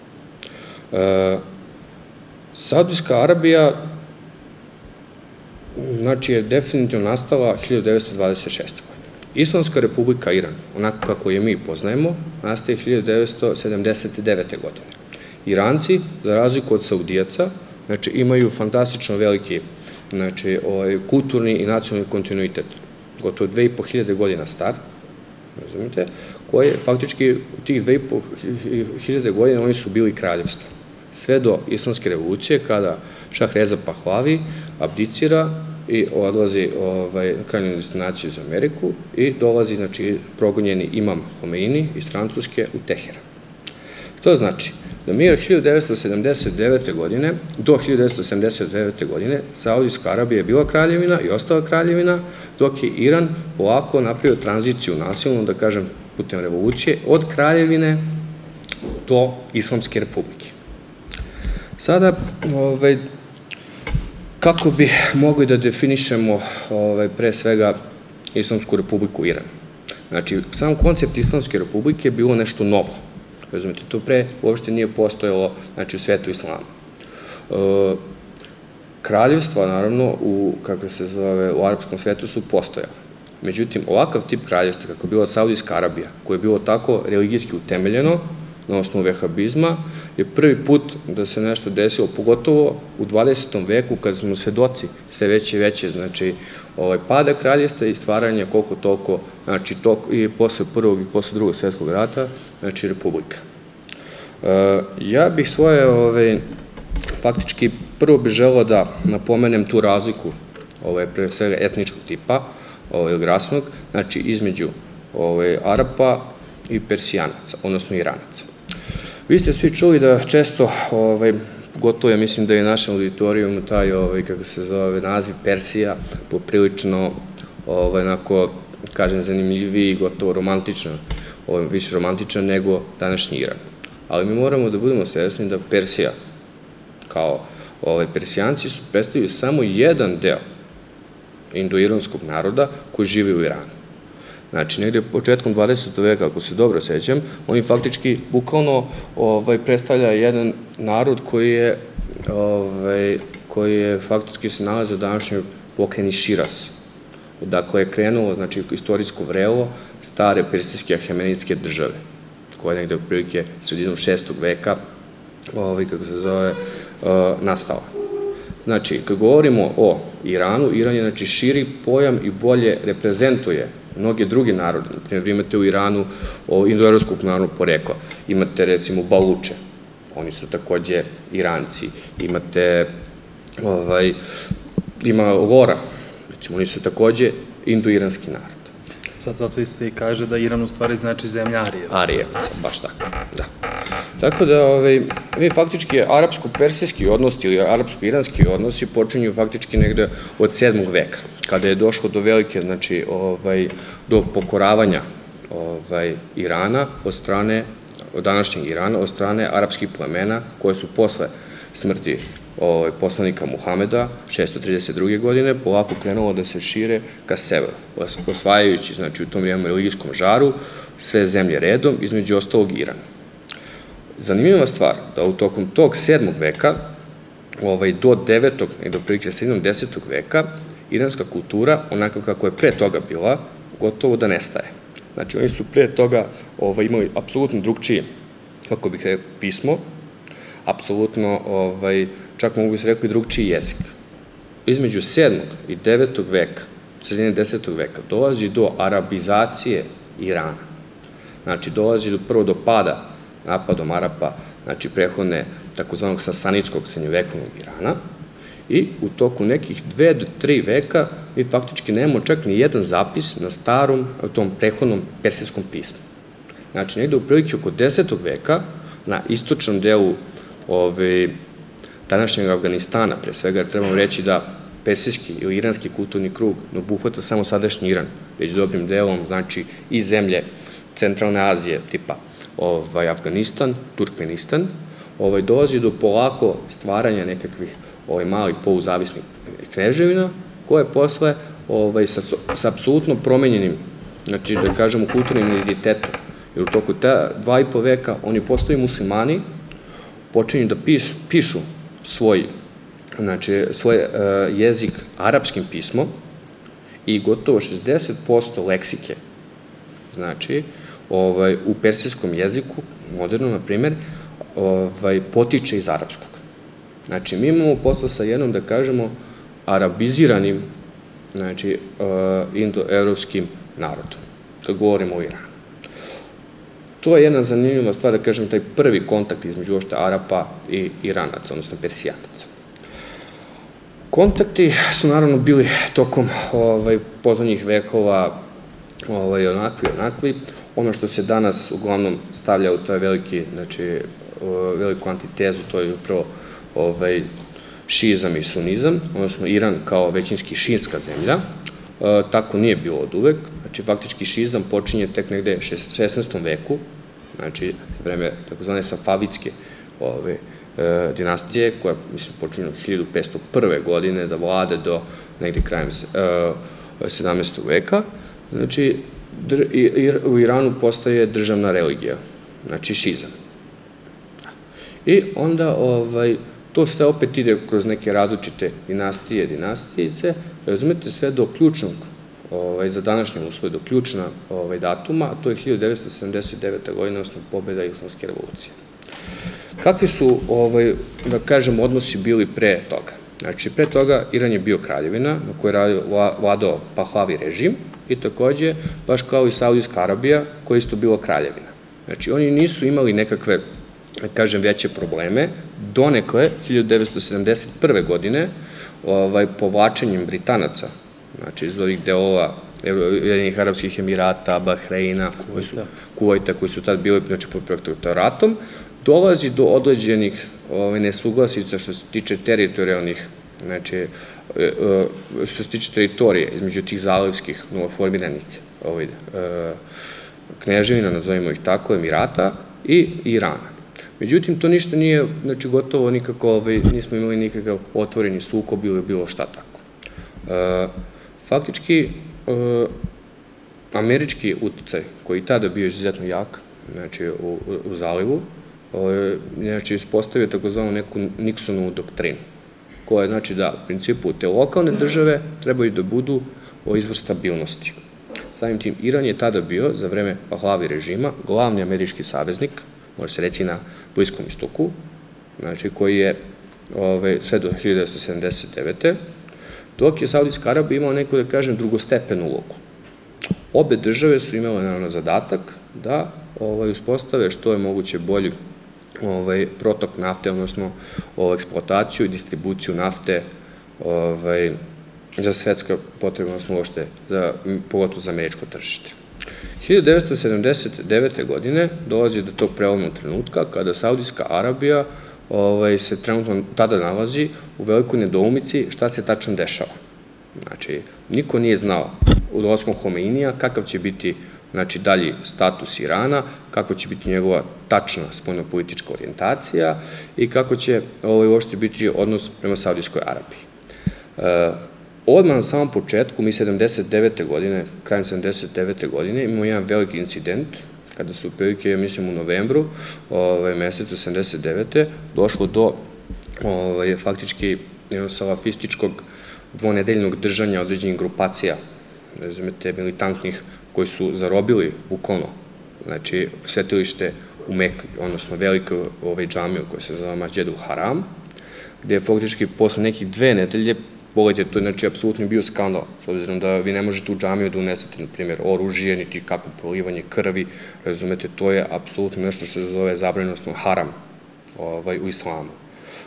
Saudijska Arabija znači je definitivno nastala hiljadu devetsto dvadeset šeste. godine. Islamska republika Iran, onako kako je mi poznajemo, nastaje hiljadu devetsto sedamdeset devete. godine. Iranci, za razliku od Saudijaca, znači imaju fantastično veliki kulturni i nacionalni kontinuitet, gotovo dve i po hiljade godina star, razumite, koje faktički u tih dve i po hiljade godina oni su bili kraljevstva. Sve do islamske revolucije, kada Šah Reza Pahlavi abdicira i odlazi na krajnju destinaciju za Ameriku i dolazi, znači, progonjeni imam Homeini iz Francuske u Teheran. To znači da mi od hiljadu devetsto sedamdeset devete. godine do hiljadu devetsto sedamdeset devete. godine Saudijska Arabija je bila kraljevina i ostala kraljevina, dok je Iran polako napravio tranziciju nasilno, da kažem, putem revolucije, od kraljevine do Islamske republike. Sada, kako bi mogli da definišemo pre svega Islamsku republiku Iran? Znači, sam koncept Islamske republike je bilo nešto novo. Razumite, to pre uopšte nije postojalo u svetu islama. Kraljevstva, naravno, kako se zove, u arapskom svetu su postojala. Međutim, ovakav tip kraljevstva, kako je bila Saudijska Arabija, koje je bilo tako religijski utemeljeno, na osnovu vehabizma, je prvi put da se nešto desilo, pogotovo u dvadesetom veku, kada smo svedoci sve veće i veće, znači, pada kraljevstva i stvaranja koliko toliko, znači, i posle prvog i posle drugog svjetskog rata, znači, republika. Ja bih svoje, faktički, prvo bih želeo da napomenem tu razliku, pre svega etničkog tipa, ili rasnog, znači, između Arapa i Persijanaca, odnosno Iranaca. Vi ste svi čuli da često, gotovo ja mislim da je našem auditorijumu taj, kako se zove, naziv Persija, poprilično, onako, kažem, zanimljiviji i gotovo romantično, više romantičan nego današnji Iran. Ali mi moramo da budemo svesni da Persija, kao Persijanci, su predstavljaju samo jedan deo indo-iranskog naroda koji živi u Iranu. Znači, negde početkom dvadesetog veka, ako se dobro sećam, oni faktički bukvalno predstavlja jedan narod koji je koji je faktički se nalazi u današnjoj pokrajini Širaz. Odakle je krenulo, znači, istorijsko vrevo stare persijske ahemenidske države, koja je negde otprilike sredinom šestog veka, kako se zove, nastala. Znači, kad govorimo o Iranu, Iran je, znači, širi pojam i bolje reprezentuje mnoge druge narode. Naprimjer, vi imate u Iranu indo-evropskog narodnog porekla. Imate, recimo, Baluče. Oni su takođe Iranci. Imate, ima Lora. Recimo, oni su takođe indo-iranski narod.
Sad zato se i kaže da Iran u stvari znači zemlja Arijevaca.
Arijevaca, baš tako, da. Tako da, mi faktički arapsko-persijski odnosi ili arapsko-iranski odnosi počinju faktički negde od sedmog veka, kada je došlo do velike, znači, do pokoravanja Irana od strane, od današnjeg Irana, od strane arapskih plemena koje su posle smrti poslanika Muhameda, šesto trideset druge. godine, polako krenulo da se šire ka severu, osvajajući, znači, u tom jednom religijskom žaru sve zemlje redom, između ostalog Irana. Zanimljiva stvar, da u tokom tog sedmog veka do devetog i do prilike sredinom desetog veka iranska kultura, onako kako je pre toga bila, gotovo da nestaje. Znači, oni su pre toga imali apsolutno drugčije, kako bih rekao, pismo, apsolutno, čak mogu bi se rekao i drugčiji jezik. Između sedmog i devetog veka, sredine desetog veka, dolazi do arabizacije Irana. Znači, dolazi prvo do pada napadom Arapa, znači, prehodne takozvanog sasanidskog srednjovekovnog Irana, I u toku nekih dve do tri veka mi faktički nemamo čak ni jedan zapis na starom, tom prethodnom persijskom pismu. Znači, negde u prilike oko desetog veka, na istočnom delu današnjeg Afganistana, pre svega, jer trebamo reći da persijski ili iranski kulturni krug ne obuhvata samo sadašnji Iran, već dobrim delom, znači, i zemlje Centralne Azije, tipa Afganistan, Turkmenistan, dolazi do polako stvaranja nekakvih malih poluzavisnih kneževina, koje posle sa apsolutno promenjenim, znači, da kažemo, kulturnim identitetom, jer u toku ta dva i po veka oni postaju muslimani, počinju da pišu svoj jezik arapskim pismom i gotovo šezdeset posto leksike, znači, u persijskom jeziku, moderno, na primer, potiče iz arapskog. Znači, mi imamo posla sa jednom, da kažemo, arabiziranim, znači, indo-evropskim narodom, kad govorimo o Iranu. To je jedna zanimljiva stvar, da kažem, taj prvi kontakt između uopšte Arapa i Iranaca, odnosno Persijanaca. Kontakti su naravno bili tokom poslednjih vekova onakvi, onakvi. Ono što se danas uglavnom stavlja u toj veliki, znači, veliku antitezu, to je upravo šiizam i sunizam, odnosno Iran kao većinski šiinska zemlja. Tako nije bilo od uvek. Znači, faktički šiizam počinje tek negde u šesnaestom veku, znači, vreme takozvane safavitske dinastije, koja, mislim, počinje od hiljadu petsto prve godine da vlade do negde krajem sedamnaestog veka. Znači, u Iranu postaje državna religija, znači šiizam. I onda to sve opet ide kroz neke različite dinastije, dinastijice, razumete, sve do ključnog, za današnje uslove, do ključna datuma, a to je hiljadu devetsto sedamdeset deveta godina, odnosno pobjeda Islamske revolucije. Kakvi su, da kažem, odnosi bili pre toga? Znači, pre toga Iran je bio kraljevina na kojoj je vladao Pahlavi režim i takođe, baš kao i Saudijska Arabija, koja isto bila kraljevina. Znači, oni nisu imali nekakve, da kažem, veće probleme, donekle hiljadu devetsto sedamdeset prve godine, povlačenjem Britanaca, znači iz ovih delova Ujedinjenih Arapskih Emirata, Bahreina, Kuvajta, koji su tad bili pod protektoratom, dolazi do određenih nesuglasica što se tiče teritorijalnih, znači, što se tiče teritorije između tih zalivskih novoformiranih kneževina, nazovimo ih tako, Emirata i Irana. Međutim, to ništa nije, znači, gotovo nikako, nismo imali nikakav otvoreni sukob ili bilo šta tako. Faktički, američki uticaj, koji je tada bio izuzetno jak, znači, u zalivu, znači, ispostavio takozvanu neku Nixonovu doktrinu, koja je, znači, da, u principu, te lokalne države trebaju da budu izvor stabilnosti. Samim tim, Iran je tada bio, za vreme Pahlavi režima, glavni američki saveznik, može se reći na Bliskom istoku, znači, koji je sve do hiljadu devetsto sedamdeset devete dok je Saudijska Arabija imala neku, da kažem, drugostepenu ulogu. Obe države su imale, naravno, zadatak da uspostave što je moguće bolji protok nafte, odnosno eksploataciju i distribuciju nafte za svetska potreba, odnosno uopšte, pogotovo za američko tržište. hiljadu devetsto sedamdeset devete godine dolazi do tog prelomnog trenutka kada Saudijska Arabija se trenutno tada nalazi u velikoj nedoumici šta se tačno dešava. Znači, niko nije znao u dolaskom Homeinija kakav će biti, znači, dalji status Irana, kako će biti njegova tačna spoljnopolitička orijentacija i kako će uopšte biti odnos prema Saudijskoj Arabiji. Odmah na samom početku, mi sedamdeset devete godine, krajem sedamdeset devete godine, imamo jedan veliki incident, kada su prilike, ja mislim, u novembru meseca sedamdeset devete došlo do faktički salafističkog dvonedeljnog držanja određenih grupacija, razumete, militantnih, koji su zarobili bukvalno, znači, svetilište u Mekki, odnosno veliku džamiju koja se zove Masjidul Haram, gde je faktički posle nekih dve nedelje, pogledajte, to je, znači, apsolutno bio skandal, s obzirom da vi ne možete u džamiju da unesete, na primjer, oružje, niti kako prolivanje krvi, razumete, to je apsolutno nešto što se zove zabranjenostno haram u islamu.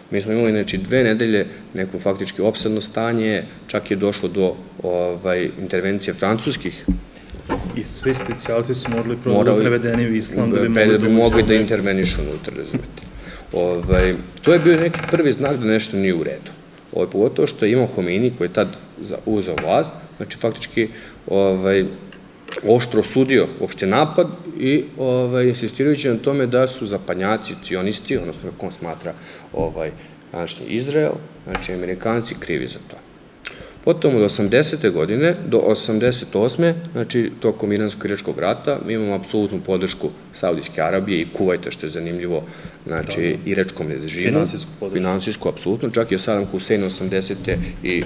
Mi smo imali, znači, dve nedelje neko faktički opsadno stanje, čak je došlo do intervencije francuskih.
I svi specijalci su morali prvo prevedeni u islam da bi mogli da
bi mogli da intervenišu unutra, razumete. To je bio neki prvi znak da nešto nije u redu. Pogotovo što je imao Homini koji je tad uzeo vlast, znači faktički oštro osudio uopšte napad i insistirajući na tome da su zapadnjaci, cionisti, odnosno kako on smatra današnji Izrael, znači Amerikanci krivi za to. Potom od osamdesete godine do osamdeset osme znači tokom Iransko-iračkog rata, mi imamo apsolutnu podršku Saudijske Arabije i Kuvajta, što je zanimljivo, znači iračkom režimu.
Finansijsku podršku.
Finansijsku, apsolutno. Čak je Saddam Hussein osamdesete i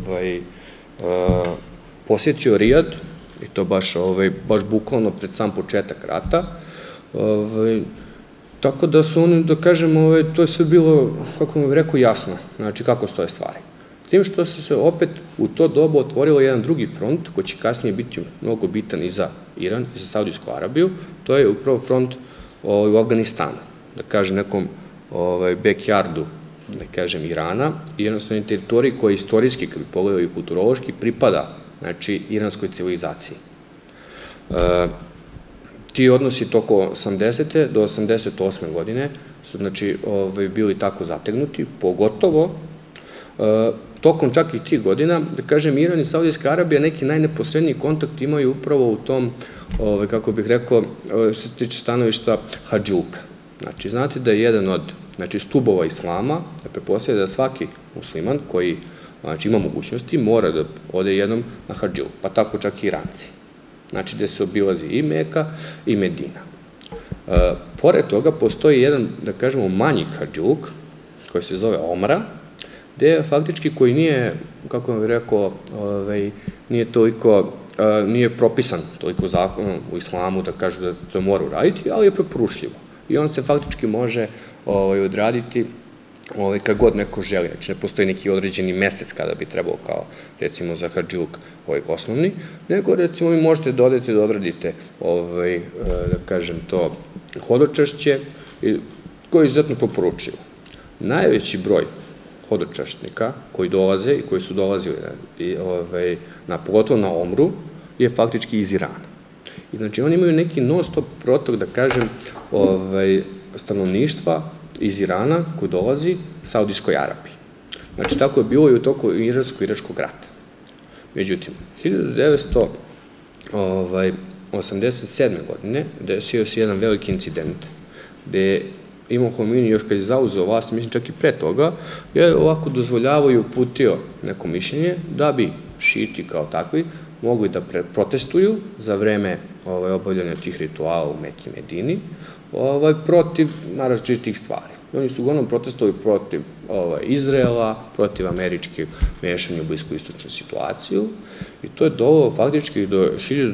posjetio Rijad, i to baš bukvalno pred sam početak rata. Tako da su oni, da kažem, to je sve bilo, kako vam rekao, jasno, znači kako stoje stvari. Tim što se se opet u to doba otvorilo jedan drugi front, koji će kasnije biti mnogo bitan i za Iran, i za Saudijsku Arabiju, to je upravo front u Afganistanu, da kažem nekom backyardu, da kažem, Irana, i jednostavno teritoriji koji istorijski, kad bi pogledali i kulturološki, pripada, znači, iranskoj civilizaciji. Ti odnosi toko osamdesete do osamdeset osme godine su, znači, bili tako zategnuti, pogotovo tokom čak i tih godina, da kažem, Iran i Saudijska Arabija neki najneposredniji kontakt imaju upravo u tom, kako bih rekao, što se tiče stanovišta hadžuka. Znači, znate da je jedan od stubova islama, da prepostavlja da svaki musliman koji ima mogućnosti mora da ode jednom na hadžuk, pa tako čak i Iranci. Znači, gde se obilazi i Meka i Medina. Pored toga, postoji jedan, da kažemo, manji hadžuk, koji se zove Omra, gde faktički koji nije, kako vam bih rekao, nije toliko, nije propisan toliko zakonom u islamu da kažu da to mora uraditi, ali je preporučljivo. I on se faktički može odraditi kad god neko želi. Znači, ne postoji neki određeni mesec kada bi trebao kao, recimo, za hadžuk osnovni, nego, recimo, vi možete da odete da odradite, da kažem to, hodočašće, koje je izuzetno preporučljivo. Najveći broj hodočašnika koji dolaze i koji su dolazili pogotovo na Omru je faktički iz Irana. I znači oni imaju neki non-stop protok, da kažem, stanovništva iz Irana koji dolazi Saudijskoj Arabiji. Znači tako je bilo i u toku Iransko-iračkog rata. Međutim, hiljadu devetsto osamdeset sedme godine desio se jedan veliki incident gde imao Homini još kad je zauzeo vlast, mislim čak i pre toga, je ovako dozvoljavao i uputio neko mišljenje da bi šiti kao takvi mogli da protestuju za vreme obavljanja tih rituala u Meki i Medini protiv različitih stvari. Oni su uglavnom protestovali protiv Izraela, protiv američkih mešanja u bliskoistočnu situaciju i to je dovelo faktički do hiljadu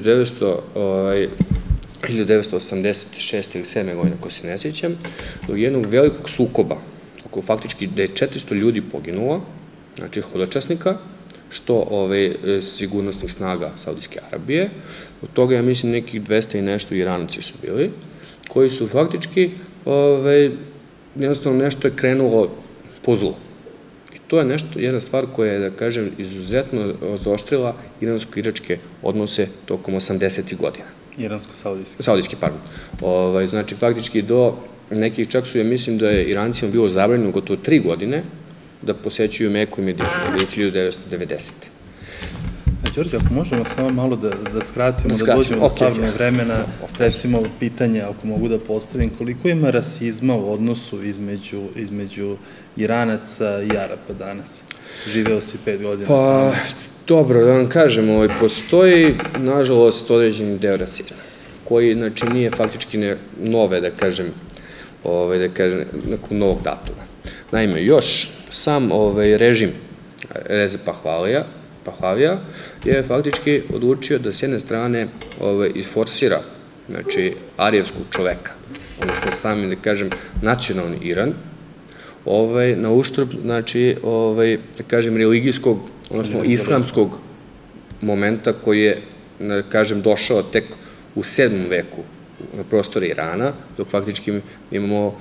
devetsto osamdeset šeste ili sedme godine, ako se ne sjećam, do jednog velikog sukoba, oko faktički da je četiristo ljudi poginulo, znači hodočasnika, što sigurnosnih snaga Saudijske Arabije, od toga ja mislim nekih dvesta i nešto Iranci su bili, koji su faktički, jednostavno nešto je krenulo po zlu. I to je nešto, jedna stvar koja je, da kažem, izuzetno ozoštrila iransko-iračke odnose tokom osamdesetih godina.
Iransko-saudijski.
Saudijski, pardon. Znači, faktički do nekih, čak su, ja mislim da je Irancima bilo zabranjeno gotovo tri godine da posećuju Meku i Medinu, do hiljadu devetsto devedesete.
Đorđe, ako možemo samo malo da skratimo, da dođemo do stvarnog vremena, recimo pitanje, ako mogu da postavim, koliko ima rasizma u odnosu između Iranaca i Arapa danas? Živeo si pet godina.
Pa, dobro, da vam kažem, postoji, nažalost, određeni deo rasizma, koji, znači, nije faktički nove, da kažem, da kažem, nekog novog datuma. Naime, još sam režim Reze Pahlavija je faktički odlučio da s jedne strane isforsira, znači, arijevskog čoveka, odnosno sami, da kažem, nacionalni Iran, na uštrb, znači, da kažem, religijskog, odnosno islamskog momenta koji je, da kažem, došao tek u sedmom veku na prostore Irana, dok faktički imamo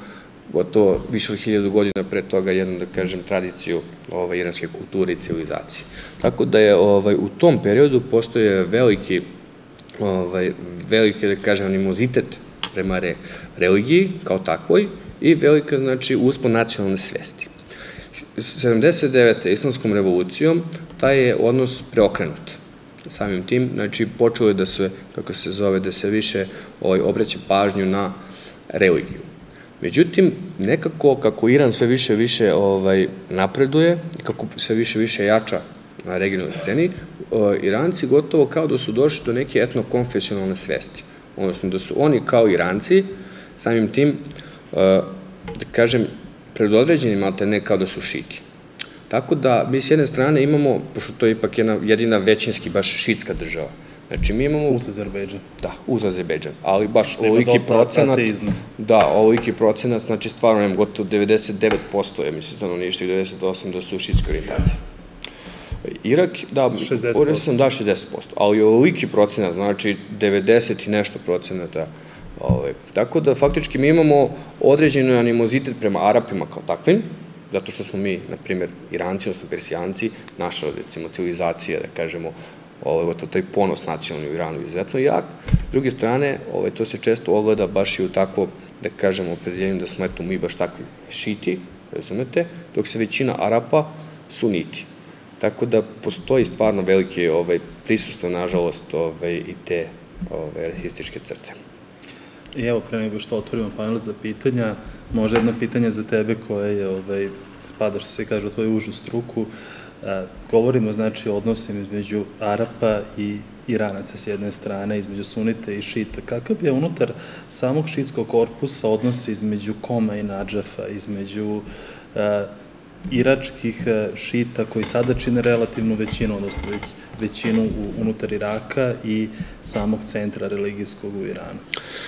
gotovo više od hiljadu godina pre toga jednu, da kažem, tradiciju iranske kulture i civilizacije. Tako da je u tom periodu postoje veliki, veliki, da kažem, animozitet prema religiji kao takvoj i velika, znači, uspon nacionalne svesti. sedamdeset devete. islamskom revolucijom taj je odnos preokrenut. Samim tim, znači, počelo je da se, kako se zove, da se više obraća pažnju na religiju. Međutim, nekako, kako Iran sve više više napreduje, kako sve više više jača na regionalnoj sceni, Iranci gotovo kao da su došli do neke etnokonfesionalne svesti. Odnosno, da su oni kao Iranci, samim tim, da kažem, predodređeni malte ne kao da su šiti. Tako da, mi s jedne strane imamo, pošto to je ipak jedina većinski, baš šitska država, znači mi imamo...
Uz Azerbejdžan.
Da, uz Azerbejdžan, ali baš ovoliki procenat... Da, ovoliki procenat, znači stvarno imam gotovo devedeset devet posto, ja mislim stanovništvo i devedeset osam posto da su šitske orijentacije. Irak, da,
šezdeset posto.
Da, šezdeset posto, ali ovoliki procenat, znači devedeset i nešto procenata. Tako da, faktički, mi imamo određenu animozitet prema Arapima kao takvim, zato što smo mi, na primjer, Iranci, odnosno Persijanci, naša, recimo, civilizacija, da kažemo, taj ponos nacionalni u Iranu je izuzetno jak. S druge strane, to se često ogleda baš i u takvo, da kažemo, opredeljenju da smo, eto, mi baš takvi šiti, razumete, dok se većina Arapa suniti. Tako da postoji stvarno velike prisustvo, nažalost, i te rasističke crte.
I evo, pre nego što otvorimo panel za pitanja, možda jedno pitanje za tebe koje spada, što se kaže, u tvoju užu struku. Govorimo, znači, o odnosima između Arapa i Iranaca s jedne strane, između sunita i šita. Kakav je unutar samog šitskog korpusa odnos između Koma i Nadžafa, između iračkih šita koji sada čine relativnu većinu, odnosno većinu unutar Iraka i samog centra religijskog u Iranu?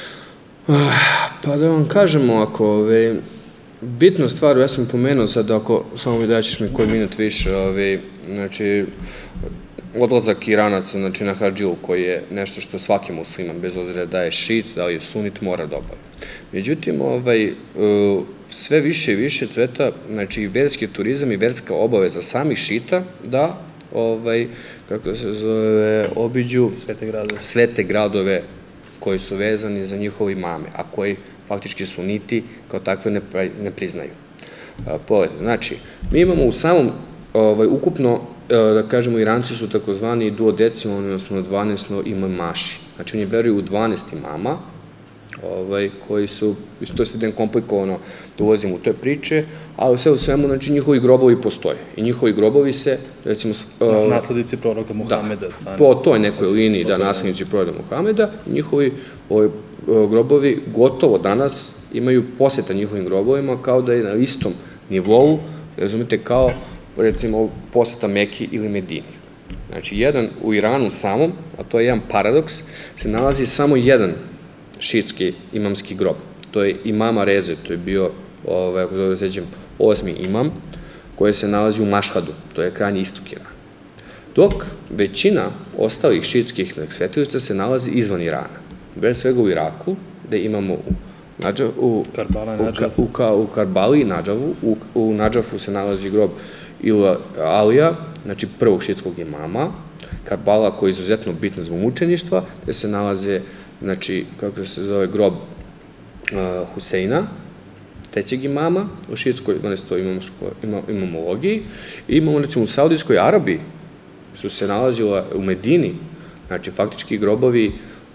Pa da vam kažemo, ako bitna stvar, ja sam pomenuo sad, ako samo mi daćeš mi koji minut više, znači, odlazak Iranaca, znači, na hadžiju, koji je nešto što svaki musliman, bez obzira da je šit, da je sunit, mora da obavi. Međutim, sve više i više cveta, znači, verski turizam i verska obaveza samih šita da, kako se zove, obiđu svete gradove koji su vezani za njihove imame, a koji faktički suniti kao takve ne priznaju. Znači, mi imamo u samom, ukupno, da kažemo, Iranci su takozvani duodecimalni, odnosno dvanaestno imamaši. Znači, oni veruju u dvanaest imama, koji su, to je sve komplikovano da ulazimo u te priče, ali sve u svemu, znači, njihovi grobovi postoje. I njihovi grobovi se, recimo...
Naslednici proroka Muhameda.
Po toj nekoj liniji, da, naslednici proroka Muhameda, njihovi grobovi gotovo danas imaju poseta njihovim grobovima kao da je na istom nivou, razumete, kao, recimo, poseta Meki ili Medini. Znači, jedan u Iranu samom, a to je jedan paradoks, se nalazi samo jedan šitski imamski grob. To je imama Reze, to je bio, ako zove sećam, osmi imam, koji se nalazi u Mašhadu, to je krajnji istok Irana. Dok većina ostalih šitskih svetilišta se nalazi izvan Irana. Pre svega u Iraku, gde imamo u Karbali i Nadžavu, u Nadžafu se nalazi grob Ila Alija, znači prvog šitskog imama, Karbala koji je izuzetno bitna zbog mučeništva, gde se nalaze, znači, kako se zove, grob Huseina, trećeg imama, u šitskoj, dvanaestoj imamologiji, i imamo, recimo, u Saudijskoj Arabiji, su se nalazila u Medini, znači, faktički grobovi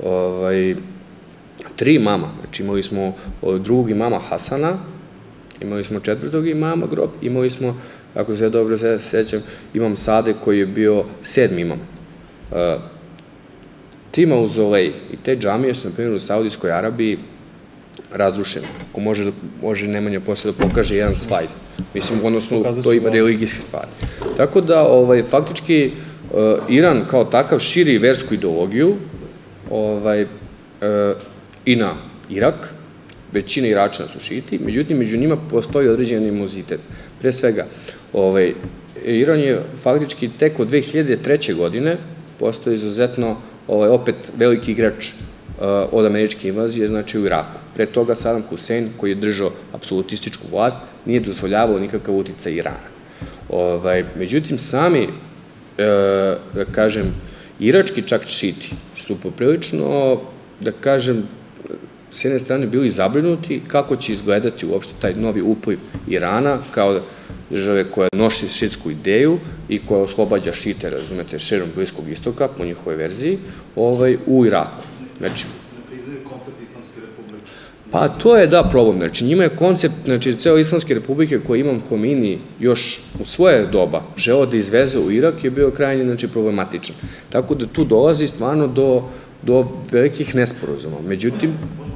tri imama, znači, imali smo drugog imama Hasana, imali smo četvrtog imama grob, imali smo, ako se ja dobro sećam, imam Sade koji je bio sedmi imam. Ti mauzolej i te džamije su, na primjer, u Saudijskoj Arabiji razrušene. Ako može Nemanja posle da pokaže jedan slajd. Mislim, odnosno, to ima religijske stvari. Tako da, faktički, Iran kao takav širi versku ideologiju i na Irak, većina Iračana su šiti, međutim, među njima postoji određen animozitet. Pre svega, Iran je faktički tek od dve hiljade treće. godine postao izuzetno opet veliki igrač od američke invazije, znači u Iraku. pre toga Saddam Husein, koji je držao apsolutističku vlast, nije dozvoljavao nikakav uticaj Irana. Međutim, sami, da kažem, irački čak šiti su poprilično, da kažem, s jedne strane bili zabrinuti kako će izgledati uopšte taj novi upliv Irana kao države koja nosi šitsku ideju i koja oslobađa šite, razumete, širom Bliskog istoka, po njihovoj verziji, u Iraku. Znači,
ne priznaju koncept Islamske republike.
Pa to je, da, problem. Znači, njima je koncept, znači, ceo Islamske republike koji Imam Homini još u svoje doba želeo da izveze u Irak je bio krajnje, znači, problematičan. Tako da tu dolazi stvarno do do velikih nesporazuma. Međutim,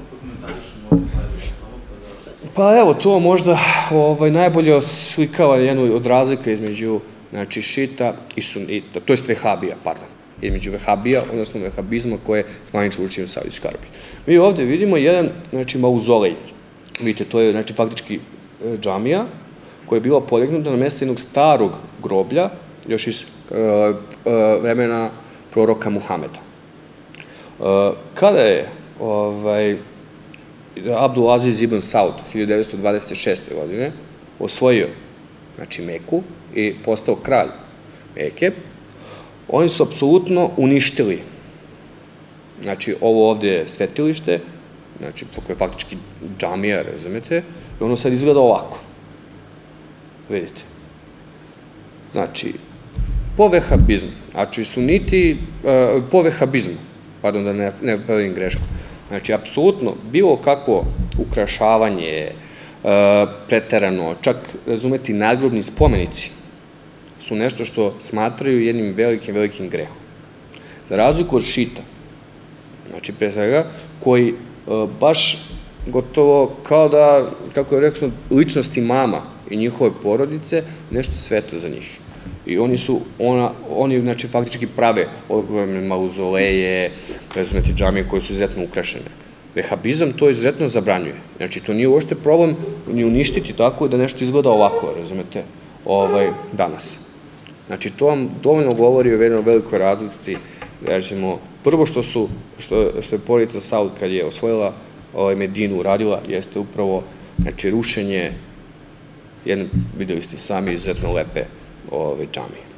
pa evo, to možda najbolje oslikava jednu od razlika između šita i sunita, to je vehabija, pardon, između vehabija, odnosno vehabizma koje zvanično učinju u Saudijskoj Arabiji. Mi ovde vidimo jedan, znači, mauzolej. Vidite, to je, znači, faktički džamija koja je bila podignuta na mesto jednog starog groblja, još iz vremena proroka Muhameda. Kada je Abdul Aziz ibn Saud hiljadu devetsto dvadeset šeste. godine osvojio Meku i postao kralj Meke, oni su apsolutno uništili, znači, ovo ovde je svetilište, znači, koje je faktički džamija, razumete, i ono sad izgleda ovako. Vidite. Znači, po vehabizmu, znači, suniti, po vehabizmu, pardon da ne pravim grešku, znači, apsolutno, bilo kakvo ukrašavanje, preterano, čak, razumeti, nadgrobni spomenici su nešto što smatraju jednim velikim, velikim grehom. Za razliku od šita, znači, pre svega, koji baš gotovo kao da, kako je rekao, ličnost imama i njihove porodice, nešto sveto za njih. I oni su, oni, znači, faktički prave ogromne mauzoleje, razumete, džamije koje su izuzetno ukrašene. Vehabizam to izuzetno zabranjuje. Znači, to nije uopšte problem ni uništiti tako da nešto izgleda ovako, razumete, danas. Znači, to vam dovoljno govori o jednoj velikoj razlici, recimo, prvo što su, što je porodica Saud kad je osvojila Medinu uradila, jeste upravo, znači, rušenje jedne, videli ste sami, izuzetno lepe džamije.